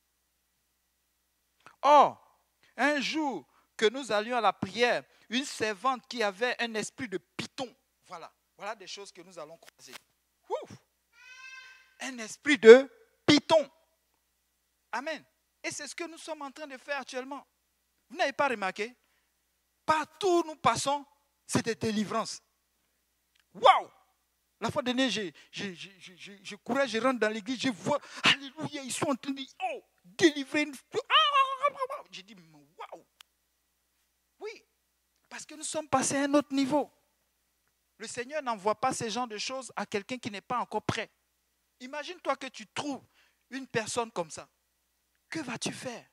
Oh, un jour que nous allions à la prière, une servante qui avait un esprit de python. Voilà, voilà des choses que nous allons croiser. Ouf. Un esprit de python. Amen. Et c'est ce que nous sommes en train de faire actuellement. Vous n'avez pas remarqué? Partout où nous passons, c'est des délivrances. Waouh! La fois dernière, je, je, je, je, je courais, je rentre dans l'église, je vois, alléluia, ils sont en train de dire, oh, délivrer une... J'ai dit, waouh! Oui, parce que nous sommes passés à un autre niveau. Le Seigneur n'envoie pas ce genre de choses à quelqu'un qui n'est pas encore prêt. Imagine-toi que tu trouves une personne comme ça. Que vas-tu faire?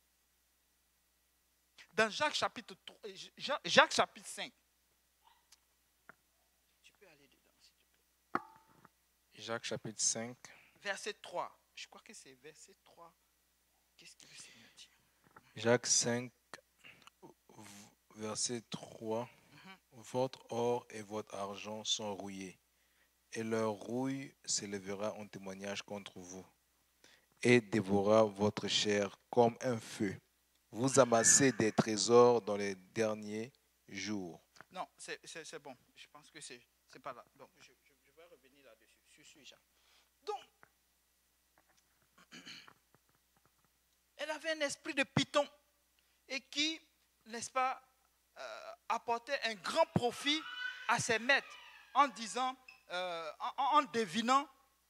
Dans Jacques chapitre, trois, Jacques chapitre cinq. Tu peux aller dedans, s'il te plaît. Jacques chapitre cinq. Verset trois. Je crois que c'est verset trois. Qu'est-ce que le Seigneur dit? Jacques cinq, verset trois. Mm-hmm. Votre or et votre argent sont rouillés, et leur rouille s'élèvera en témoignage contre vous, et dévorera votre chair comme un feu. Vous amassez des trésors dans les derniers jours. Non, c'est, c'est, c'est bon. Je pense que c'est, c'est pas là. Donc, je, je, je vais revenir là-dessus. Je suis Jacques. Donc, elle avait un esprit de python et qui, n'est-ce pas, euh, apportait un grand profit à ses maîtres en disant, euh, en, en devinant,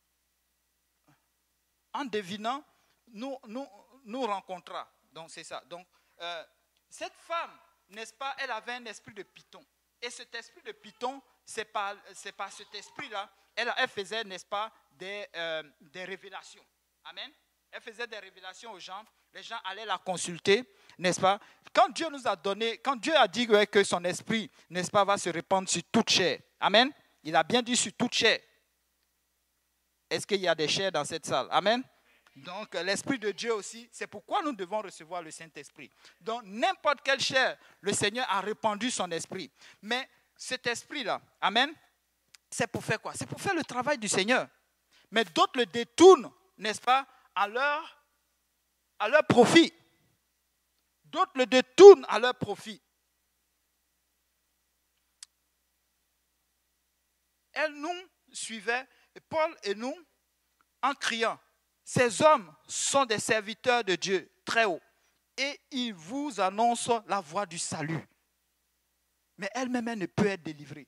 en devinant, nous, nous, nous rencontrera. Donc, c'est ça. Donc, euh, cette femme, n'est-ce pas, elle avait un esprit de python. Et cet esprit de python, c'est par, c'est par cet esprit-là, elle, elle faisait, n'est-ce pas, des, euh, des révélations. Amen. Elle faisait des révélations aux gens. Les gens allaient la consulter, n'est-ce pas? Quand Dieu nous a donné, quand Dieu a dit ouais, que son esprit, n'est-ce pas, va se répandre sur toute chair. Amen. Il a bien dit sur toute chair. Est-ce qu'il y a des chairs dans cette salle? Amen. Donc, l'Esprit de Dieu aussi, c'est pourquoi nous devons recevoir le Saint-Esprit. Donc, n'importe quelle chair, le Seigneur a répandu son esprit. Mais cet esprit-là, amen, c'est pour faire quoi? C'est pour faire le travail du Seigneur. Mais d'autres le détournent, n'est-ce pas, à leur, à leur profit. D'autres le détournent à leur profit. Elle nous suivait, Paul et nous, en criant, ces hommes sont des serviteurs de Dieu très haut et ils vous annoncent la voie du salut. Mais elle-même, elle ne peut être délivrée.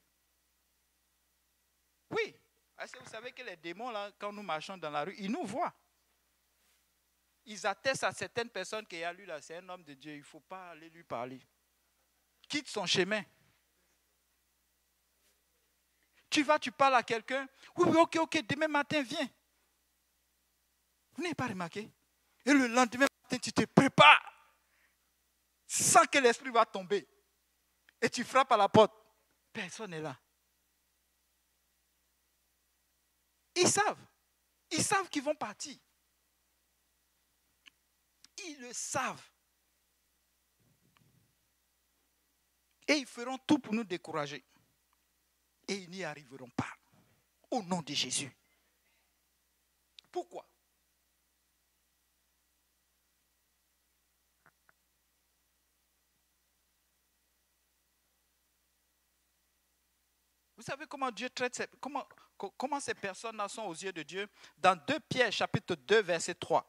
Oui, est-ce que vous savez que les démons, là, quand nous marchons dans la rue, ils nous voient. Ils attestent à certaines personnes qu'il y a lui là, c'est un homme de Dieu, il ne faut pas aller lui parler. Quitte son chemin. Tu vas, tu parles à quelqu'un. Oui, oui, ok, ok, demain matin, viens. Vous n'avez pas remarqué? Et le lendemain matin, tu te prépares. Sans que l'esprit va tomber. Et tu frappes à la porte. Personne n'est là. Ils savent. Ils savent qu'ils vont partir. Ils le savent. Et ils feront tout pour nous décourager. Et ils n'y arriveront pas. Au nom de Jésus. Pourquoi? Vous savez comment Dieu traite ces, comment, comment ces personnes-là sont aux yeux de Dieu? Dans deux Pierre, chapitre deux, verset trois.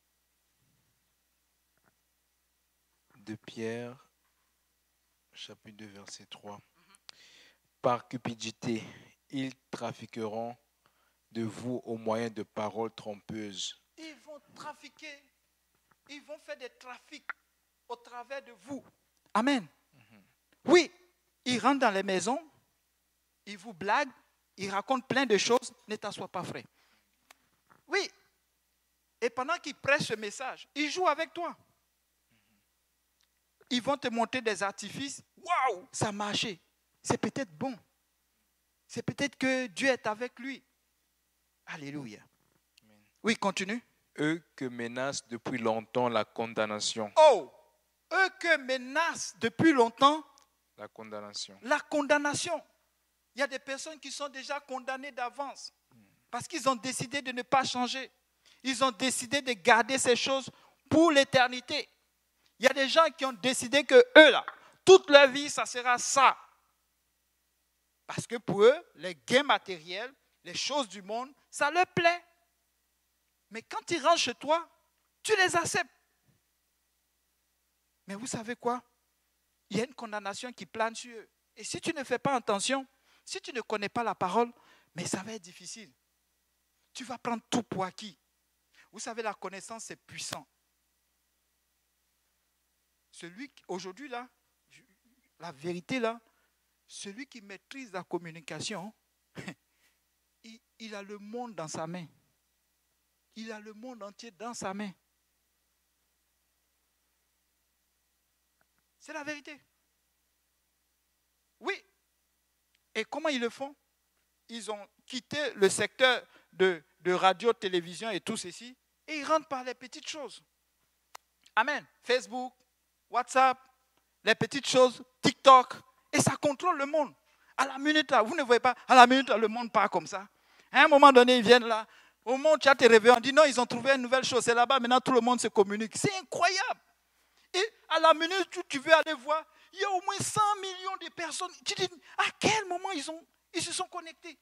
deux Pierre, chapitre deux, verset trois. Par cupidité, ils trafiqueront de vous au moyen de paroles trompeuses. Ils vont trafiquer, ils vont faire des trafics au travers de vous. Amen. Mm-hmm. Oui, ils rentrent dans les maisons, ils vous blaguent, ils racontent plein de choses, ne t'assois pas, frère. Oui, et pendant qu'ils prêchent ce message, ils jouent avec toi. Ils vont te montrer des artifices. Waouh, ça a marché. C'est peut-être bon. C'est peut-être que Dieu est avec lui. Alléluia. Amen. Oui, continue. Eux que menace depuis longtemps la condamnation. Oh, eux que menace depuis longtemps la condamnation. La condamnation. Il y a des personnes qui sont déjà condamnées d'avance parce qu'ils ont décidé de ne pas changer. Ils ont décidé de garder ces choses pour l'éternité. Il y a des gens qui ont décidé que eux, là, toute leur vie, ça sera ça. Parce que pour eux, les gains matériels, les choses du monde, ça leur plaît. Mais quand ils rentrent chez toi, tu les acceptes. Mais vous savez quoi? Il y a une condamnation qui plane sur eux. Et si tu ne fais pas attention, si tu ne connais pas la parole, mais ça va être difficile. Tu vas prendre tout pour acquis. Vous savez, la connaissance, c'est puissant. Celui, aujourd'hui, là, la vérité, là, celui qui maîtrise la communication, il, il a le monde dans sa main. Il a le monde entier dans sa main. C'est la vérité. Oui. Et comment ils le font? Ils ont quitté le secteur de, de radio, télévision et tout ceci, et ils rentrent par les petites choses. Amen. Facebook, WhatsApp, les petites choses, TikTok, et ça contrôle le monde. À la minute, là, vous ne voyez pas, à la minute, là, le monde part comme ça. À un moment donné, ils viennent là, au moment où tu as tes réveils, on dit non, ils ont trouvé une nouvelle chose, c'est là-bas, maintenant tout le monde se communique. C'est incroyable. Et à la minute où tu veux aller voir, il y a au moins cent millions de personnes. Tu dis, à quel moment ils, ont, ils se sont connectés?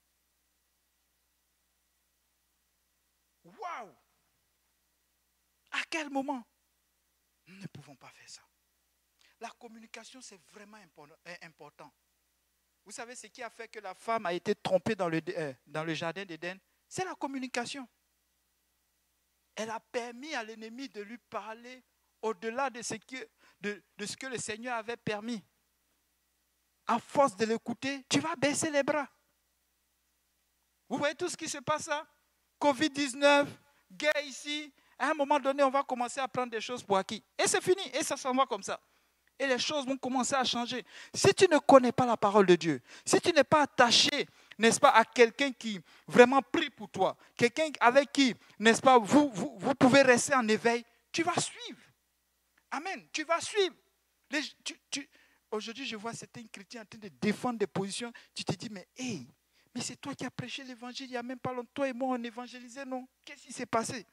Waouh! À quel moment? Nous ne pouvons pas faire ça. La communication, c'est vraiment important. Vous savez ce qui a fait que la femme a été trompée dans le, euh, dans le jardin d'Éden? C'est la communication. Elle a permis à l'ennemi de lui parler au-delà de ce, que, de, de ce que le Seigneur avait permis. À force de l'écouter, tu vas baisser les bras. Vous voyez tout ce qui se passe là? covid dix-neuf, guerre ici. À un moment donné, on va commencer à prendre des choses pour acquis. Et c'est fini, et ça s'en va comme ça. Et les choses vont commencer à changer. Si tu ne connais pas la parole de Dieu, si tu n'es pas attaché, n'est-ce pas, à quelqu'un qui vraiment prie pour toi, quelqu'un avec qui, n'est-ce pas, vous, vous, vous pouvez rester en éveil, tu vas suivre. Amen, tu vas suivre. Les, tu, tu, aujourd'hui, je vois certains chrétiens en train de défendre des positions. Tu te dis, mais hey, mais c'est toi qui as prêché l'évangile il n'y a même pas longtemps. Toi et moi, on évangélisait, non? Qu'est-ce qui s'est passé?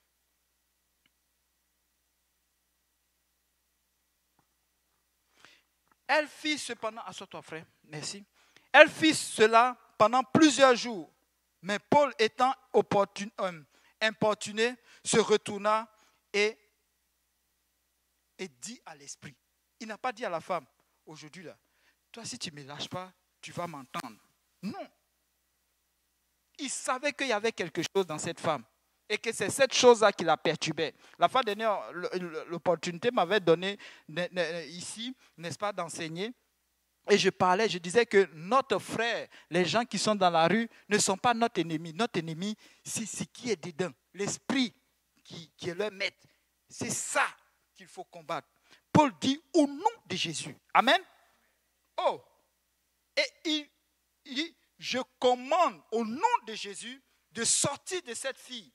Elle fit cependant, assois-toi frère, merci. Elle fit cela pendant plusieurs jours, Mais Paul étant opportun, euh, importuné, se retourna et, et dit à l'esprit. Il n'a pas dit à la femme, aujourd'hui là, toi si tu ne me lâches pas, tu vas m'entendre. Non. Il savait qu'il y avait quelque chose dans cette femme et que c'est cette chose-là qui la perturbait. La fois dernière, l'opportunité m'avait donné ici, n'est-ce pas, d'enseigner. Et je parlais, je disais que notre frère, les gens qui sont dans la rue, ne sont pas notre ennemi. Notre ennemi, c'est ce qui est dedans, l'esprit qui, qui est leur maître. C'est ça qu'il faut combattre. Paul dit au nom de Jésus. Amen. Oh. Et il, il dit, je commande au nom de Jésus de sortir de cette fille.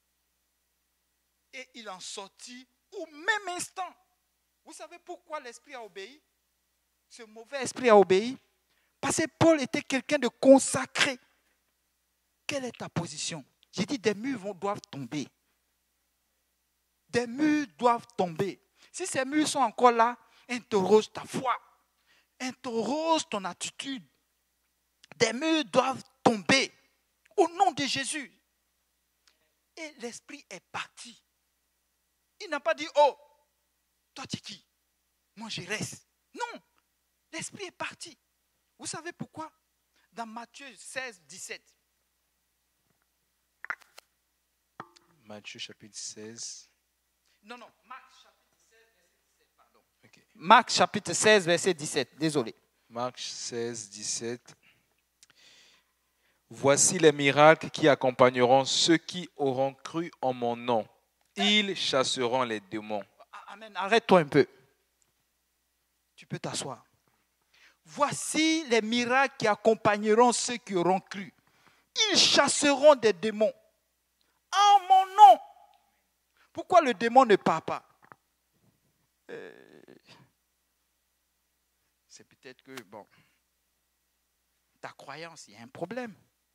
Et il en sortit au même instant. Vous savez pourquoi l'esprit a obéi? Ce mauvais esprit a obéi. Parce que Paul était quelqu'un de consacré. Quelle est ta position? J'ai dit, des murs vont, doivent tomber. Des murs doivent tomber. Si ces murs sont encore là, interroge ta foi. Interroge ton attitude. Des murs doivent tomber. Au nom de Jésus. Et l'esprit est parti. Il n'a pas dit, oh, toi tu es qui? Moi je reste. Non, l'esprit est parti. Vous savez pourquoi? Dans Matthieu seize, dix-sept. Matthieu chapitre seize. Non, non, Marc chapitre seize, verset dix-sept, pardon. Okay. Marc chapitre seize, verset dix-sept, désolé. Marc seize, dix-sept. Voici les miracles qui accompagneront ceux qui auront cru en mon nom. Ils chasseront les démons. Amen. Arrête-toi un peu. Tu peux t'asseoir. Voici les miracles qui accompagneront ceux qui auront cru. Ils chasseront des démons. En mon nom. Pourquoi le démon ne part pas? euh, C'est peut-être que, bon, ta croyance, il y a un problème.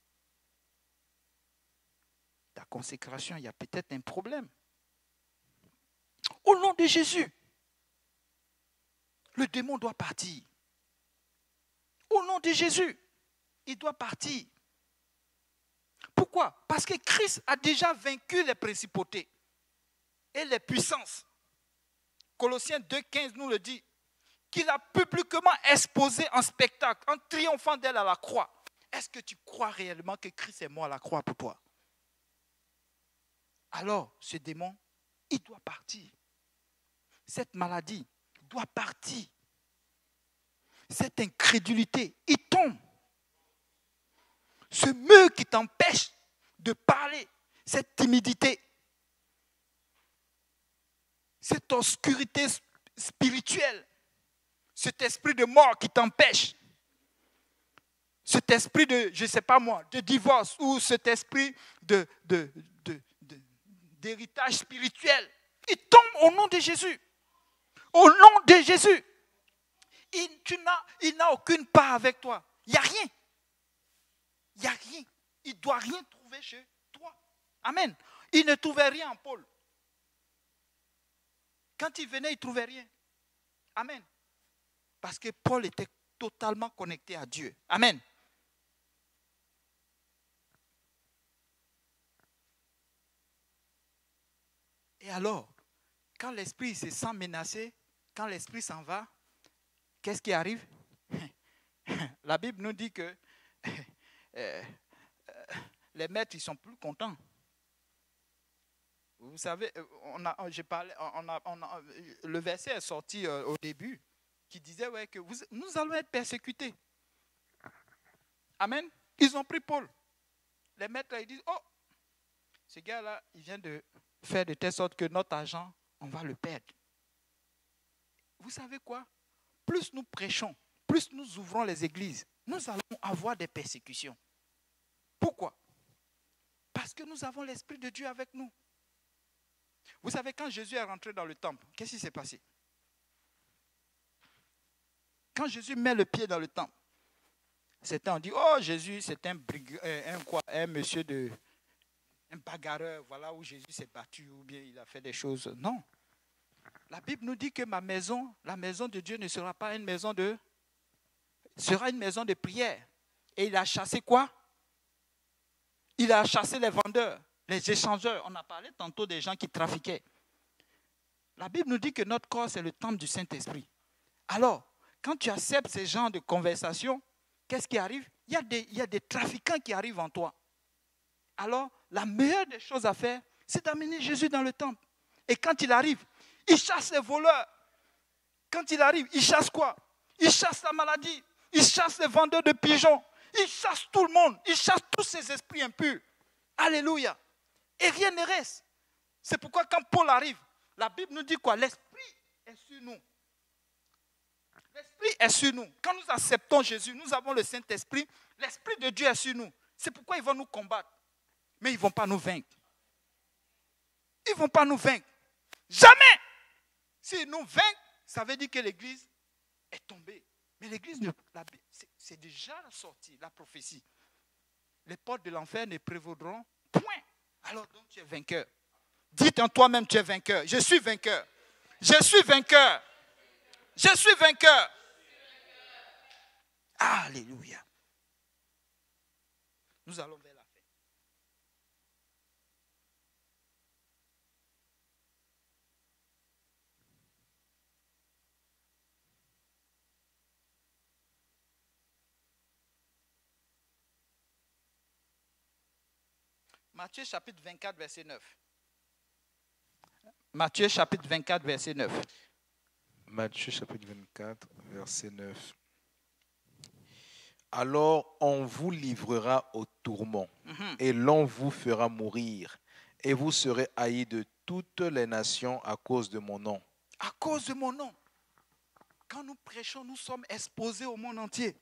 Ta consécration, il y a peut-être un problème. Au nom de Jésus, le démon doit partir. Au nom de Jésus, il doit partir. Pourquoi? Parce que Christ a déjà vaincu les principautés et les puissances. Colossiens deux, quinze nous le dit. Qu'il a publiquement exposé en spectacle, en triomphant d'elle à la croix. Est-ce que tu crois réellement que Christ est mort à la croix pour toi? Alors, ce démon, il doit partir. Cette maladie doit partir. Cette incrédulité, il tombe. Ce mur qui t'empêche de parler, cette timidité, cette obscurité spirituelle, cet esprit de mort qui t'empêche, cet esprit de, je ne sais pas moi, de divorce ou cet esprit de, de, de, de, d'héritage spirituel, il tombe au nom de Jésus. Au nom de Jésus. Il, tu n'as, il n'a aucune part avec toi. Il n'y a rien. Il n'y a rien. Il ne doit rien trouver chez toi. Amen. Il ne trouvait rien en Paul. Quand il venait, il ne trouvait rien. Amen. Parce que Paul était totalement connecté à Dieu. Amen. Et alors, quand l'esprit se sent menacé, quand l'esprit s'en va, qu'est-ce qui arrive? La Bible nous dit que euh, les maîtres, ils sont plus contents. Vous savez, on a, j'ai parlé, on a, on a, le verset est sorti euh, au début, qui disait ouais, que vous, nous allons être persécutés. Amen. Ils ont pris Paul. Les maîtres, ils disent, oh, ce gars-là, il vient de faire de telle sorte que notre argent, on va le perdre. Vous savez quoi? Plus nous prêchons, plus nous ouvrons les églises, nous allons avoir des persécutions. Pourquoi? Parce que nous avons l'Esprit de Dieu avec nous. Vous savez, quand Jésus est rentré dans le temple, qu'est-ce qui s'est passé? Quand Jésus met le pied dans le temple, certains ont dit, oh Jésus, c'est un, brig- un, quoi, un monsieur de... un bagarreur, voilà où Jésus s'est battu ou bien il a fait des choses. Non. La Bible nous dit que ma maison, la maison de Dieu ne sera pas une maison de... sera une maison de prière. Et il a chassé quoi? Il a chassé les vendeurs, les échangeurs. On a parlé tantôt des gens qui trafiquaient. La Bible nous dit que notre corps, c'est le temple du Saint-Esprit. Alors, quand tu acceptes ces genres de conversation, qu'est-ce qui arrive? Il y a des, il y a des trafiquants qui arrivent en toi. Alors, la meilleure des choses à faire, c'est d'amener Jésus dans le temple. Et quand il arrive, il chasse les voleurs. Quand il arrive, il chasse quoi? Il chasse la maladie. Il chasse les vendeurs de pigeons. Il chasse tout le monde. Il chasse tous ces esprits impurs. Alléluia. Et rien ne reste. C'est pourquoi quand Paul arrive, la Bible nous dit quoi? L'Esprit est sur nous. L'Esprit est sur nous. Quand nous acceptons Jésus, nous avons le Saint-Esprit. L'Esprit de Dieu est sur nous. C'est pourquoi ils vont nous combattre. Mais ils ne vont pas nous vaincre. Ils ne vont pas nous vaincre. Jamais. S'ils nous vaincent, ça veut dire que l'Église est tombée. Mais l'Église, c'est déjà sorti, la prophétie. Les portes de l'enfer ne prévaudront point. Alors donc tu es vainqueur. Dites en toi-même, tu es vainqueur. Je suis vainqueur. Je suis vainqueur. Je suis vainqueur. Alléluia. Nous allons vers la fin. Matthieu chapitre vingt-quatre, verset neuf. Matthieu chapitre vingt-quatre, verset neuf. Matthieu chapitre vingt-quatre, verset neuf. Alors on vous livrera au tourment, mm-hmm. et l'on vous fera mourir, et vous serez haïs de toutes les nations à cause de mon nom. À cause de mon nom. Quand nous prêchons, nous sommes exposés au monde entier.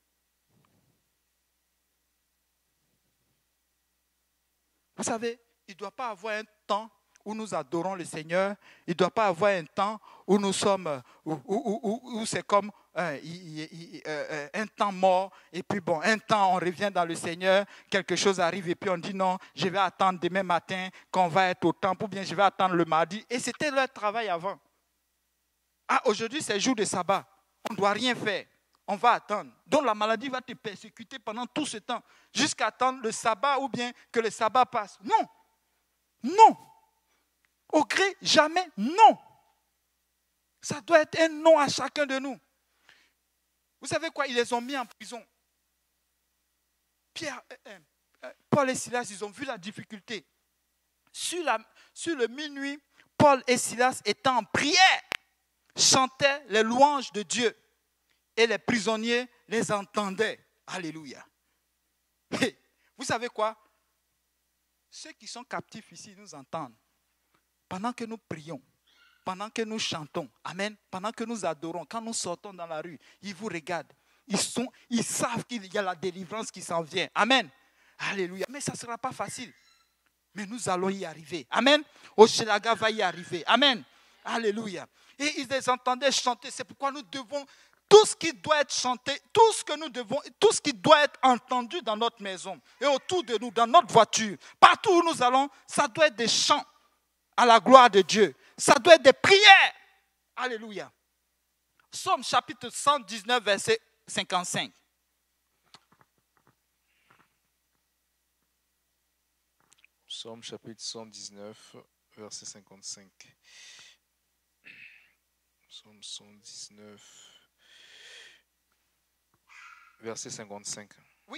Vous savez, il ne doit pas avoir un temps où nous adorons le Seigneur. Il ne doit pas avoir un temps où nous sommes, où, où, où, où c'est comme euh, euh, un temps mort. Et puis bon, un temps on revient dans le Seigneur, quelque chose arrive et puis on dit non, je vais attendre demain matin qu'on va être au temple ou bien je vais attendre le mardi. Et c'était leur travail avant. Ah, aujourd'hui c'est jour de sabbat. On ne doit rien faire. On va attendre. Donc la maladie va te persécuter pendant tout ce temps, jusqu'à attendre le sabbat ou bien que le sabbat passe. Non. Non. Au gré, jamais, non. Ça doit être un non à chacun de nous. Vous savez quoi? Ils les ont mis en prison. Pierre, euh, euh, Paul et Silas, ils ont vu la difficulté. Sur, la, sur le minuit, Paul et Silas étant en prière, chantaient les louanges de Dieu. Et les prisonniers les entendaient. Alléluia. Et vous savez quoi? Ceux qui sont captifs ici nous entendent. Pendant que nous prions, pendant que nous chantons, amen, pendant que nous adorons, quand nous sortons dans la rue, ils vous regardent. Ils, sont, ils savent qu'il y a la délivrance qui s'en vient. Amen. Alléluia. Mais ça ne sera pas facile. Mais nous allons y arriver. Amen. Hochelaga va y arriver. Amen. Alléluia. Et ils les entendaient chanter. C'est pourquoi nous devons... Tout ce qui doit être chanté, tout ce que nous devons, tout ce qui doit être entendu dans notre maison et autour de nous, dans notre voiture, partout où nous allons, ça doit être des chants à la gloire de Dieu. Ça doit être des prières. Alléluia. Psaume chapitre cent dix-neuf, verset cinquante-cinq. Psaume chapitre cent dix-neuf, verset cinquante-cinq. Psaume cent dix-neuf. Verset cinquante-cinq. Oui.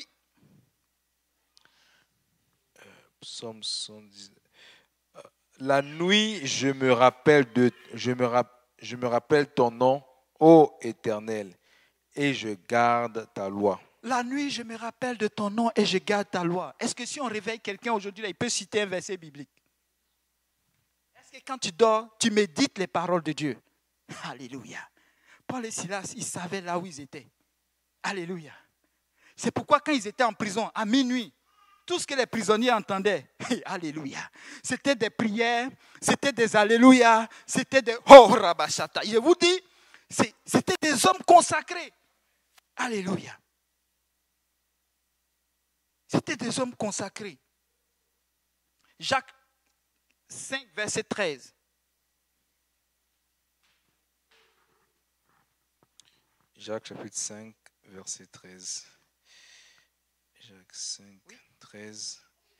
Euh, Psaume cent dix. Euh, la nuit, je me rappelle de, je me, rap, je me rappelle ton nom, ô Éternel, et je garde ta loi. La nuit, je me rappelle de ton nom et je garde ta loi. Est-ce que si on réveille quelqu'un aujourd'hui, là, il peut citer un verset biblique? Est-ce que quand tu dors, tu médites les paroles de Dieu? Alléluia. Paul et Silas, ils savaient là où ils étaient. Alléluia. C'est pourquoi quand ils étaient en prison, à minuit, tout ce que les prisonniers entendaient, alléluia, c'était des prières, c'était des alléluia, c'était des oh rabashata. Je vous dis, c'était des hommes consacrés. Alléluia. C'était des hommes consacrés. Jacques cinq, verset treize. Jacques chapitre cinq, verset treize. Jacques cinq, oui. treize.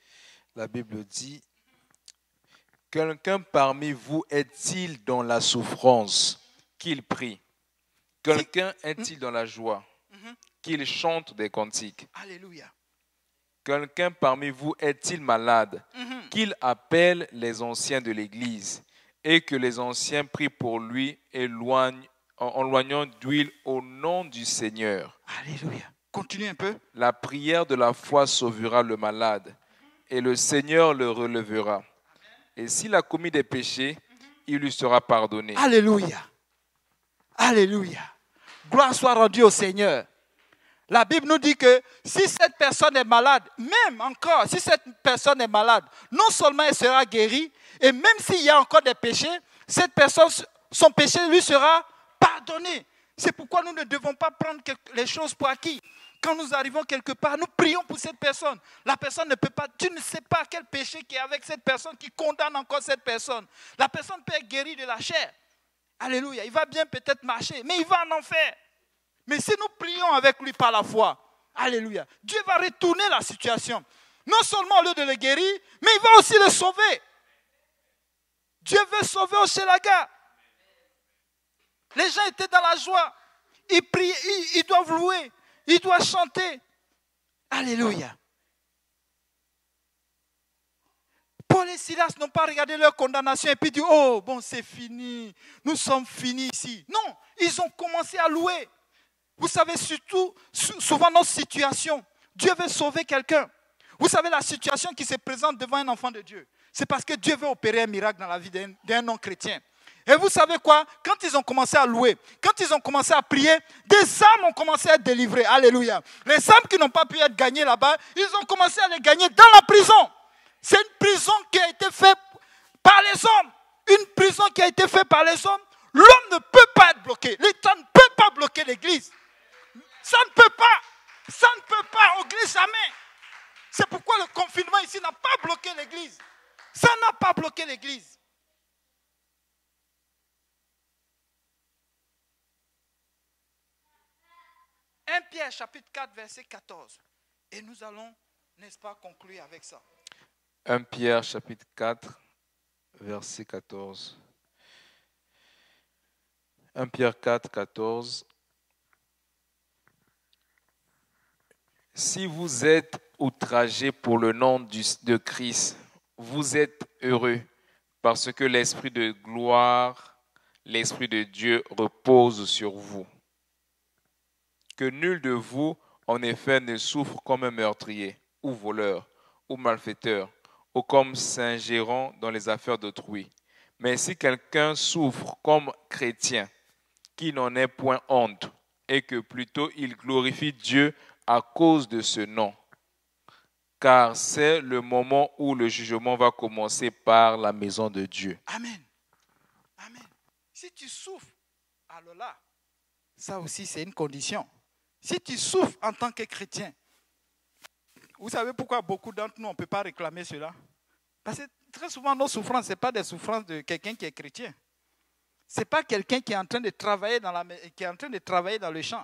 La Bible dit, « Quelqu'un parmi vous est-il dans la souffrance, qu'il prie? Quelqu'un est-il dans la joie, Mhm. qu'il chante des cantiques? Alléluia. Quelqu'un parmi vous est-il malade, Mhm. qu'il appelle les anciens de l'Église et que les anciens prient pour lui, éloignent, en en loignant d'huile au nom du Seigneur. Alléluia. Continue un peu. La prière de la foi sauvera le malade et le Seigneur le relèvera. Et s'il a commis des péchés, il lui sera pardonné. Alléluia. Alléluia. Gloire soit rendue au Seigneur. La Bible nous dit que si cette personne est malade, même encore, si cette personne est malade, non seulement elle sera guérie, et même s'il y a encore des péchés, cette personne, son péché lui sera pardonné. C'est pourquoi nous ne devons pas prendre les choses pour acquis. Quand nous arrivons quelque part, nous prions pour cette personne. La personne ne peut pas, tu ne sais pas quel péché qui est avec cette personne qui condamne encore cette personne. La personne peut être guérie de la chair. Alléluia. Il va bien peut-être marcher, mais il va en enfer. Mais si nous prions avec lui par la foi, alléluia, Dieu va retourner la situation. Non seulement au lieu de le guérir, mais il va aussi le sauver. Dieu veut sauver Hochelaga. Les gens étaient dans la joie. Ils prient, ils, ils doivent louer, ils doivent chanter. Alléluia. Paul et Silas n'ont pas regardé leur condamnation et puis dit, oh, bon, c'est fini, nous sommes finis ici. Non, ils ont commencé à louer. Vous savez, surtout, souvent notre situation, Dieu veut sauver quelqu'un. Vous savez, la situation qui se présente devant un enfant de Dieu, c'est parce que Dieu veut opérer un miracle dans la vie d'un, d'un non-chrétien. Et vous savez quoi? Quand ils ont commencé à louer, quand ils ont commencé à prier, des âmes ont commencé à être délivrées. Alléluia. Les âmes qui n'ont pas pu être gagnées là-bas, ils ont commencé à les gagner dans la prison. C'est une prison qui a été faite par les hommes. Une prison qui a été faite par les hommes. L'homme ne peut pas être bloqué. L'État ne peut pas bloquer l'Église. Ça ne peut pas. Ça ne peut pas. On glisse jamais. C'est pourquoi le confinement ici n'a pas bloqué l'Église. Ça n'a pas bloqué l'Église. premier Pierre chapitre quatre verset quatorze. Et nous allons, n'est-ce pas, conclure avec ça. premier Pierre chapitre quatre verset quatorze. premier Pierre quatre, quatorze. Si vous êtes outragés pour le nom du- de Christ, vous êtes heureux parce que l'Esprit de gloire, l'Esprit de Dieu repose sur vous. Que nul de vous, en effet, ne souffre comme un meurtrier, ou voleur, ou malfaiteur, ou comme s'ingérant dans les affaires d'autrui. Mais si quelqu'un souffre comme chrétien, qu'il n'en ait point honte, et que plutôt il glorifie Dieu à cause de ce nom. Car c'est le moment où le jugement va commencer par la maison de Dieu. Amen. Amen. Si tu souffres, alors là, ça aussi c'est une condition. Si tu souffres en tant que chrétien, vous savez pourquoi beaucoup d'entre nous, on ne peut pas réclamer cela? Parce que très souvent, nos souffrances, ce n'est pas des souffrances de quelqu'un qui est chrétien. Ce n'est pas quelqu'un qui est en train de travailler dans la, qui est en train de travailler dans le champ.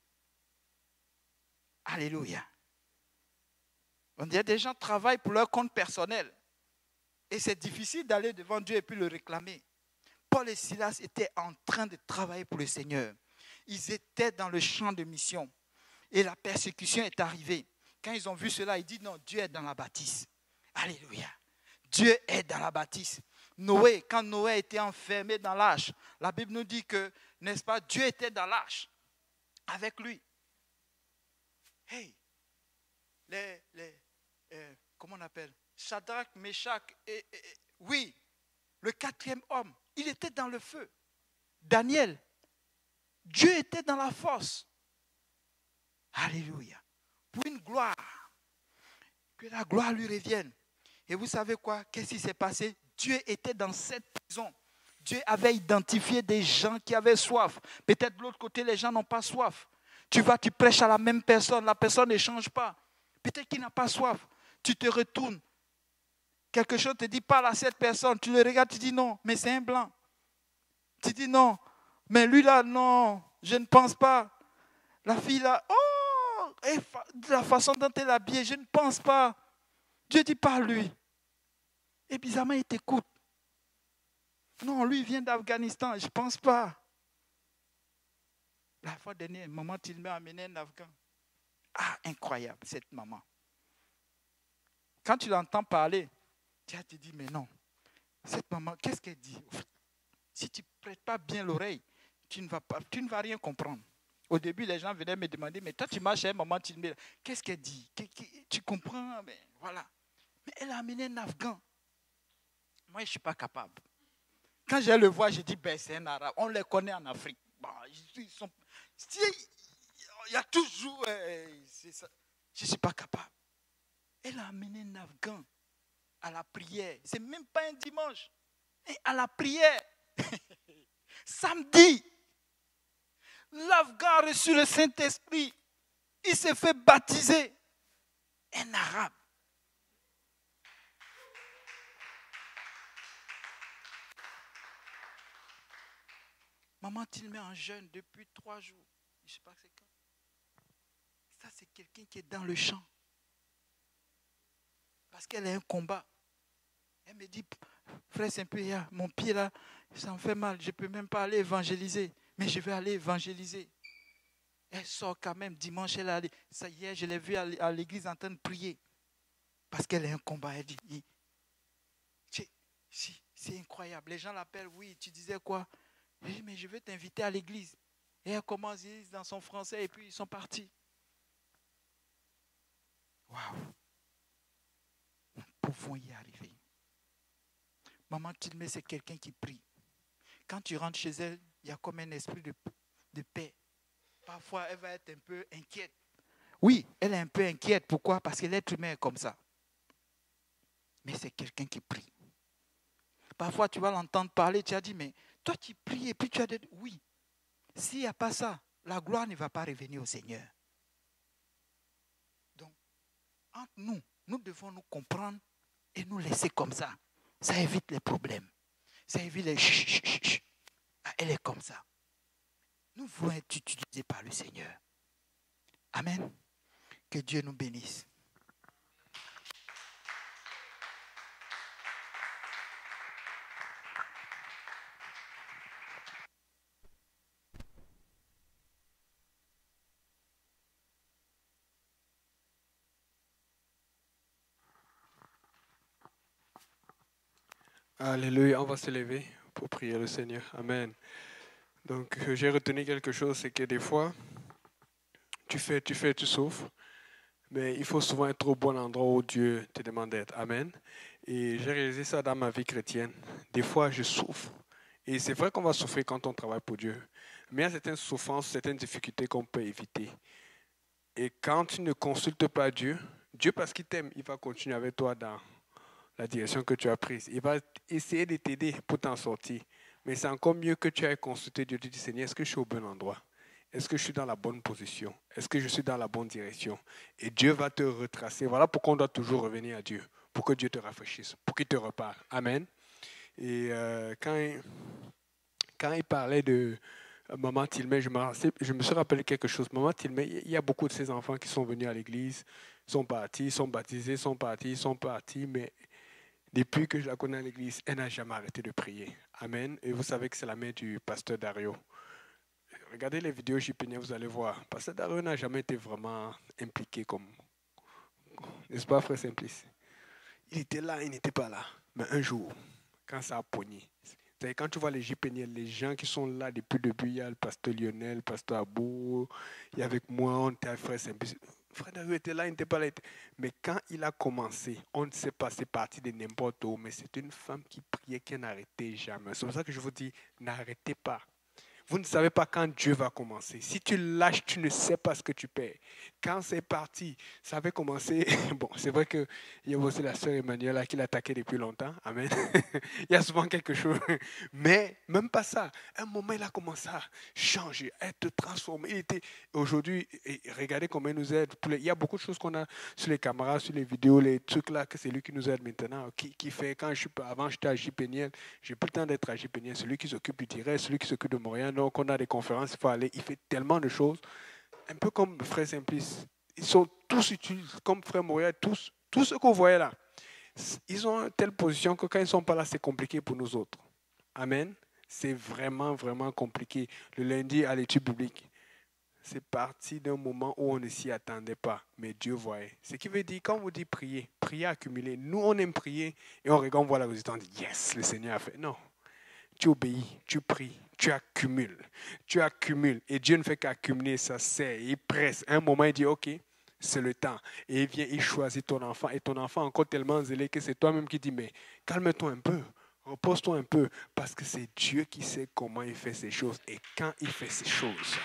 Alléluia. On dirait que des gens travaillent pour leur compte personnel. Et c'est difficile d'aller devant Dieu et puis le réclamer. Paul et Silas étaient en train de travailler pour le Seigneur. Ils étaient dans le champ de mission. Et la persécution est arrivée. Quand ils ont vu cela, ils disent non, Dieu est dans la bâtisse. Alléluia. Dieu est dans la bâtisse. Noé, quand Noé était enfermé dans l'arche, la Bible nous dit que, n'est-ce pas, Dieu était dans l'arche avec lui. Hey, les, les euh, comment on appelle, Shadrach, Meshach, et, et, et, oui, le quatrième homme, il était dans le feu. Daniel, Dieu était dans la fosse. Alléluia. Pour une gloire, que la gloire lui revienne. Et vous savez quoi? Qu'est-ce qui s'est passé? Dieu était dans cette prison. Dieu avait identifié des gens qui avaient soif. Peut-être de l'autre côté, les gens n'ont pas soif. Tu vas, tu prêches à la même personne, la personne ne change pas. Peut-être qu'il n'a pas soif. Tu te retournes. Quelque chose te dit, parle à cette personne. Tu le regardes, tu dis non, mais c'est un blanc. Tu dis non, mais lui là, non, je ne pense pas. La fille là, oh, et la façon dont elle est habillée, je ne pense pas. Dieu dit, parle lui. Et bizarrement, il t'écoute. Non, lui, il vient d'Afghanistan. Je ne pense pas. La fois dernière, maman Tilmé a amené un Afghan. Ah, incroyable, cette maman. Quand tu l'entends parler, tu vas te dire, mais non, cette maman, qu'est-ce qu'elle dit? Si tu ne prêtes pas bien l'oreille, tu ne vas pas, tu ne vas rien comprendre. Au début, les gens venaient me demander, mais toi, tu marches chez maman Tilmé, qu'est-ce qu'elle dit? Tu comprends? Mais voilà. Mais elle a amené un Afghan. Moi, je ne suis pas capable. Quand je le vois, je dis, ben, c'est un arabe. On les connaît en Afrique. Bon, ils sont, il y a toujours... Euh, ça. Je ne suis pas capable. Elle a amené un Afghan à la prière. Ce n'est même pas un dimanche. Et à la prière. Samedi, l'Afghan a reçu le Saint-Esprit. Il s'est fait baptiser. Un arabe. Maman Tilmé en jeûne depuis trois jours. Je ne sais pas c'est quand. Ça, c'est quelqu'un qui est dans le champ. Parce qu'elle a un combat. Elle me dit, frère Saint-Pierre, mon pied là, ça me fait mal. Je ne peux même pas aller évangéliser. Mais je vais aller évangéliser. Elle sort quand même. Dimanche, elle est allée. Ça y est, je l'ai vue à l'église en train de prier. Parce qu'elle a un combat. Elle dit, c'est incroyable. Les gens l'appellent, oui, tu disais quoi? Je dis, mais je vais t'inviter à l'église. Et elle commence dans son français et puis ils sont partis. Waouh! Nous pouvons y arriver. Maman Tilmé, c'est quelqu'un qui prie. Quand tu rentres chez elle, il y a comme un esprit de, de paix. Parfois, elle va être un peu inquiète. Oui, elle est un peu inquiète. Pourquoi? Parce que l'être humain est comme ça. Mais c'est quelqu'un qui prie. Parfois, tu vas l'entendre parler, tu as dit, mais toi, tu pries et puis tu as dit, oui. S'il n'y a pas ça, la gloire ne va pas revenir au Seigneur. Donc, entre nous, nous devons nous comprendre et nous laisser comme ça. Ça évite les problèmes. Ça évite les chut, chut, chut. Ah, elle est comme ça. Nous voulons être utilisés par le Seigneur. Amen. Que Dieu nous bénisse. Alléluia, on va se lever pour prier le Seigneur. Amen. Donc, j'ai retenu quelque chose, c'est que des fois, tu fais, tu fais, tu souffres, mais il faut souvent être au bon endroit où Dieu te demande d'être. Amen. Et j'ai réalisé ça dans ma vie chrétienne. Des fois, je souffre. Et c'est vrai qu'on va souffrir quand on travaille pour Dieu. Mais il y a certaines souffrances, certaines difficultés qu'on peut éviter. Et quand tu ne consultes pas Dieu, Dieu, parce qu'il t'aime, il va continuer avec toi dans la direction que tu as prise. Il va essayer de t'aider pour t'en sortir. Mais c'est encore mieux que tu ailles consulter Dieu. Tu dis, Seigneur, est-ce que je suis au bon endroit? Est-ce que je suis dans la bonne position? Est-ce que je suis dans la bonne direction? Et Dieu va te retracer. Voilà pourquoi on doit toujours revenir à Dieu. Pour que Dieu te rafraîchisse. Pour qu'il te reparle. Amen. Et euh, quand, il, quand il parlait de euh, Maman Tilmé, je me, je me suis rappelé quelque chose. Maman Tilmé, il y a beaucoup de ces enfants qui sont venus à l'église, sont partis, sont baptisés, sont partis, sont partis, mais depuis que je la connais à l'église, elle n'a jamais arrêté de prier. Amen. Et vous savez que c'est la mère du pasteur Dario. Regardez les vidéos J P N, vous allez voir. Pasteur Dario n'a jamais été vraiment impliqué comme... N'est-ce pas, frère Simplice? Il était là, il n'était pas là. Mais un jour, quand ça a pogné, c'est quand tu vois les J P N, les gens qui sont là depuis le début, il y a le pasteur Lionel, le pasteur Abou, il y a avec moi, on était avec frère Simplice. Frère Dario était là, il n'était pas là. Mais quand il a commencé, on ne sait pas, c'est parti de n'importe où, mais c'est une femme qui priait, qui n'arrêtait jamais. C'est pour ça que je vous dis, n'arrêtez pas. Vous ne savez pas quand Dieu va commencer. Si tu lâches, tu ne sais pas ce que tu perds. Quand c'est parti, ça avait commencé. Bon, c'est vrai qu'il y a aussi la sœur Emmanuela qui l'attaquait depuis longtemps. Amen. Il y a souvent quelque chose. Mais même pas ça. Un moment, il a commencé à changer, à être transformé. Il était aujourd'hui, regardez comment il nous aide. Il y a beaucoup de choses qu'on a sur les caméras, sur les vidéos, les trucs là, que c'est lui qui nous aide maintenant. Qui, qui fait, quand je suis, avant j'étais à J P N L, j'ai plus le temps d'être à J P N L. Celui qui s'occupe du direct, celui qui s'occupe de Montréal. Donc, on a des conférences, il faut aller. Il fait tellement de choses. Un peu comme Frère Simplice. Ils sont tous utiles, comme Frère Montréal, tous, tous ceux qu'on voyait là. Ils ont une telle position que quand ils ne sont pas là, c'est compliqué pour nous autres. Amen. C'est vraiment, vraiment compliqué. Le lundi à l'étude biblique, c'est parti d'un moment où on ne s'y attendait pas, mais Dieu voyait. Ce qui veut dire, quand on vous dit prier, prier accumuler, nous on aime prier et on regarde, on voit la résultat, on dit yes, le Seigneur a fait. Non, tu obéis, tu pries, tu accumules, tu accumules et Dieu ne fait qu'accumuler, ça sert, il presse. À un moment, il dit ok, c'est le temps. Et il vient, il choisit ton enfant et ton enfant est encore tellement zélé que c'est toi-même qui dis mais calme-toi un peu. Repose-toi un peu, parce que c'est Dieu qui sait comment il fait ces choses et quand il fait ces choses.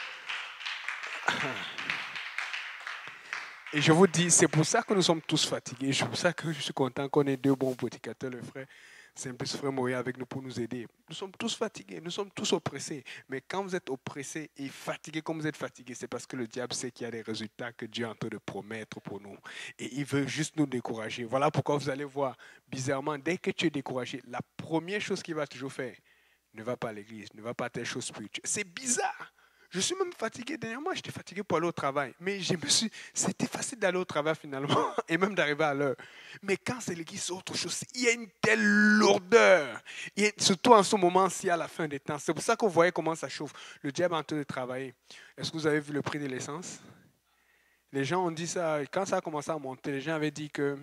Et je vous dis, c'est pour ça que nous sommes tous fatigués. C'est pour ça que je suis content qu'on ait deux bons prédicateurs, le frère Simplice, frère Moïse avec nous pour nous aider. Nous sommes tous fatigués, nous sommes tous oppressés. Mais quand vous êtes oppressés et fatigués comme vous êtes fatigués, c'est parce que le diable sait qu'il y a des résultats que Dieu est en train de promettre pour nous. Et il veut juste nous décourager. Voilà pourquoi vous allez voir, bizarrement, dès que tu es découragé, la première chose qu'il va toujours faire, ne va pas à l'église, ne va pas à telle chose spirituelle. C'est bizarre. Je suis même fatigué. Dernièrement, j'étais fatigué pour aller au travail. Mais je me suis, c'était facile d'aller au travail finalement et même d'arriver à l'heure. Mais quand c'est l'église, c'est autre chose. Il y a une telle lourdeur. Et surtout en ce moment-ci, à la fin des temps. C'est pour ça que vous voyez comment ça chauffe. Le diable est en train de travailler. Est-ce que vous avez vu le prix de l'essence? Les gens ont dit ça. Quand ça a commencé à monter, les gens avaient dit que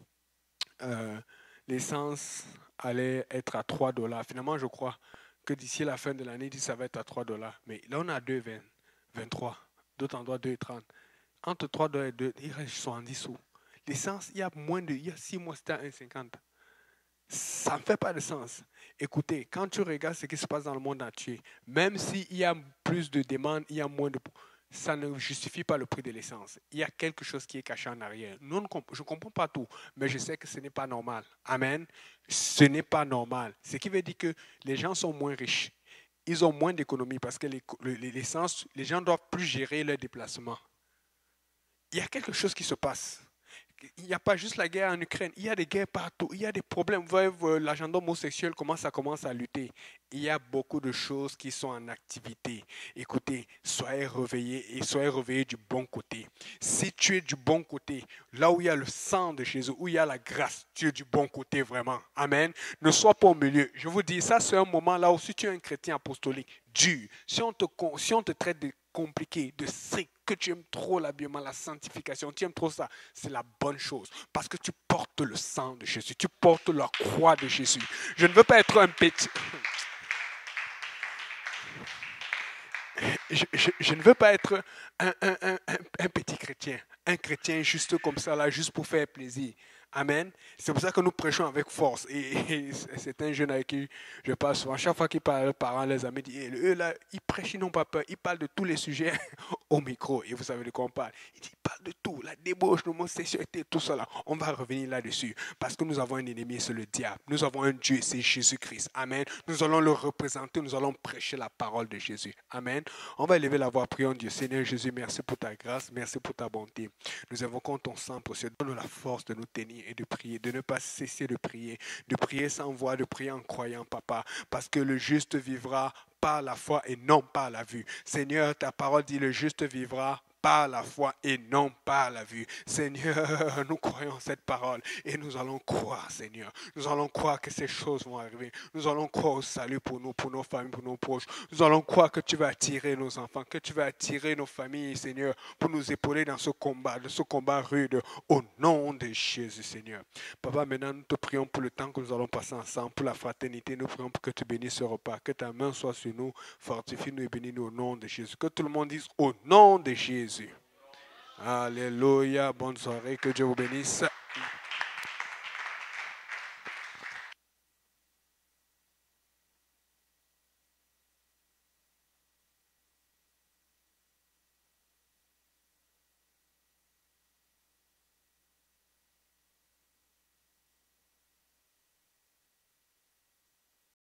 euh, l'essence allait être à trois dollars. Finalement, je crois que d'ici la fin de l'année, ça va être à trois dollars. Mais là, on a deux vingt, vingt-trois. D'autres endroits, deux trente. Entre trois dollars et deux, il reste soixante-dix sous. L'essence, il y a moins de, il y a six mois, c'était à un cinquante. Ça ne fait pas de sens. Écoutez, quand tu regardes ce qui se passe dans le monde entier, même s'il y a plus de demandes, il y a moins de... Ça ne justifie pas le prix de l'essence. Il y a quelque chose qui est caché en arrière. Nous, je ne comprends pas tout, mais je sais que ce n'est pas normal. Amen. Ce n'est pas normal. Ce qui veut dire que les gens sont moins riches. Ils ont moins d'économies parce que l'essence, les gens ne doivent plus gérer leurs déplacements. Il y a quelque chose qui se passe. Il n'y a pas juste la guerre en Ukraine, il y a des guerres partout, il y a des problèmes. Vous voyez, l'agenda homosexuel, comment ça commence à lutter. Il y a beaucoup de choses qui sont en activité. Écoutez, soyez réveillés et soyez réveillés du bon côté. Si tu es du bon côté, là où il y a le sang de Jésus, où il y a la grâce, tu es du bon côté vraiment. Amen. Ne sois pas au milieu. Je vous dis, ça c'est un moment là où si tu es un chrétien apostolique, dur, si on te, si on te traite de compliqué, de strict, que tu aimes trop l'habillement, la sanctification, tu aimes trop ça, c'est la bonne chose. Parce que tu portes le sang de Jésus, tu portes la croix de Jésus. Je ne veux pas être un petit... Je, je, je ne veux pas être un, un, un, un petit chrétien, un chrétien juste comme ça, là, juste pour faire plaisir. Amen. C'est pour ça que nous prêchons avec force. Et, et c'est un jeune avec qui je parle souvent. Chaque fois qu'il parle aux parents, les amis disent, eux là, ils prêchent, ils n'ont pas peur. Ils parlent de tous les sujets au micro. Et vous savez de quoi on parle. Ils disent, ils parlent de tout. La débauche, l'homosexualité, tout ça là. On va revenir là-dessus. Parce que nous avons un ennemi, c'est le diable. Nous avons un Dieu, c'est Jésus-Christ. Amen. Nous allons le représenter. Nous allons prêcher la parole de Jésus. Amen. On va élever la voix, prions Dieu. Seigneur Jésus, merci pour ta grâce. Merci pour ta bonté. Nous invoquons ton sang pour se donner la force de nous tenir et de prier, de ne pas cesser de prier, de prier sans voix, de prier en croyant, Papa, parce que le juste vivra par la foi et non par la vue. Seigneur, ta parole dit le juste vivra par la foi et non par la vue. Seigneur, nous croyons cette parole et nous allons croire, Seigneur. Nous allons croire que ces choses vont arriver. Nous allons croire au salut pour nous, pour nos familles, pour nos proches. Nous allons croire que tu vas attirer nos enfants, que tu vas attirer nos familles, Seigneur, pour nous épauler dans ce combat, de ce combat rude, au nom de Jésus, Seigneur. Papa, maintenant, nous te prions pour le temps que nous allons passer ensemble, pour la fraternité. Nous prions pour que tu bénisses ce repas, que ta main soit sur nous, fortifie-nous et bénis-nous au nom de Jésus. Que tout le monde dise au nom de Jésus. Alléluia, bonne soirée, que Dieu vous bénisse.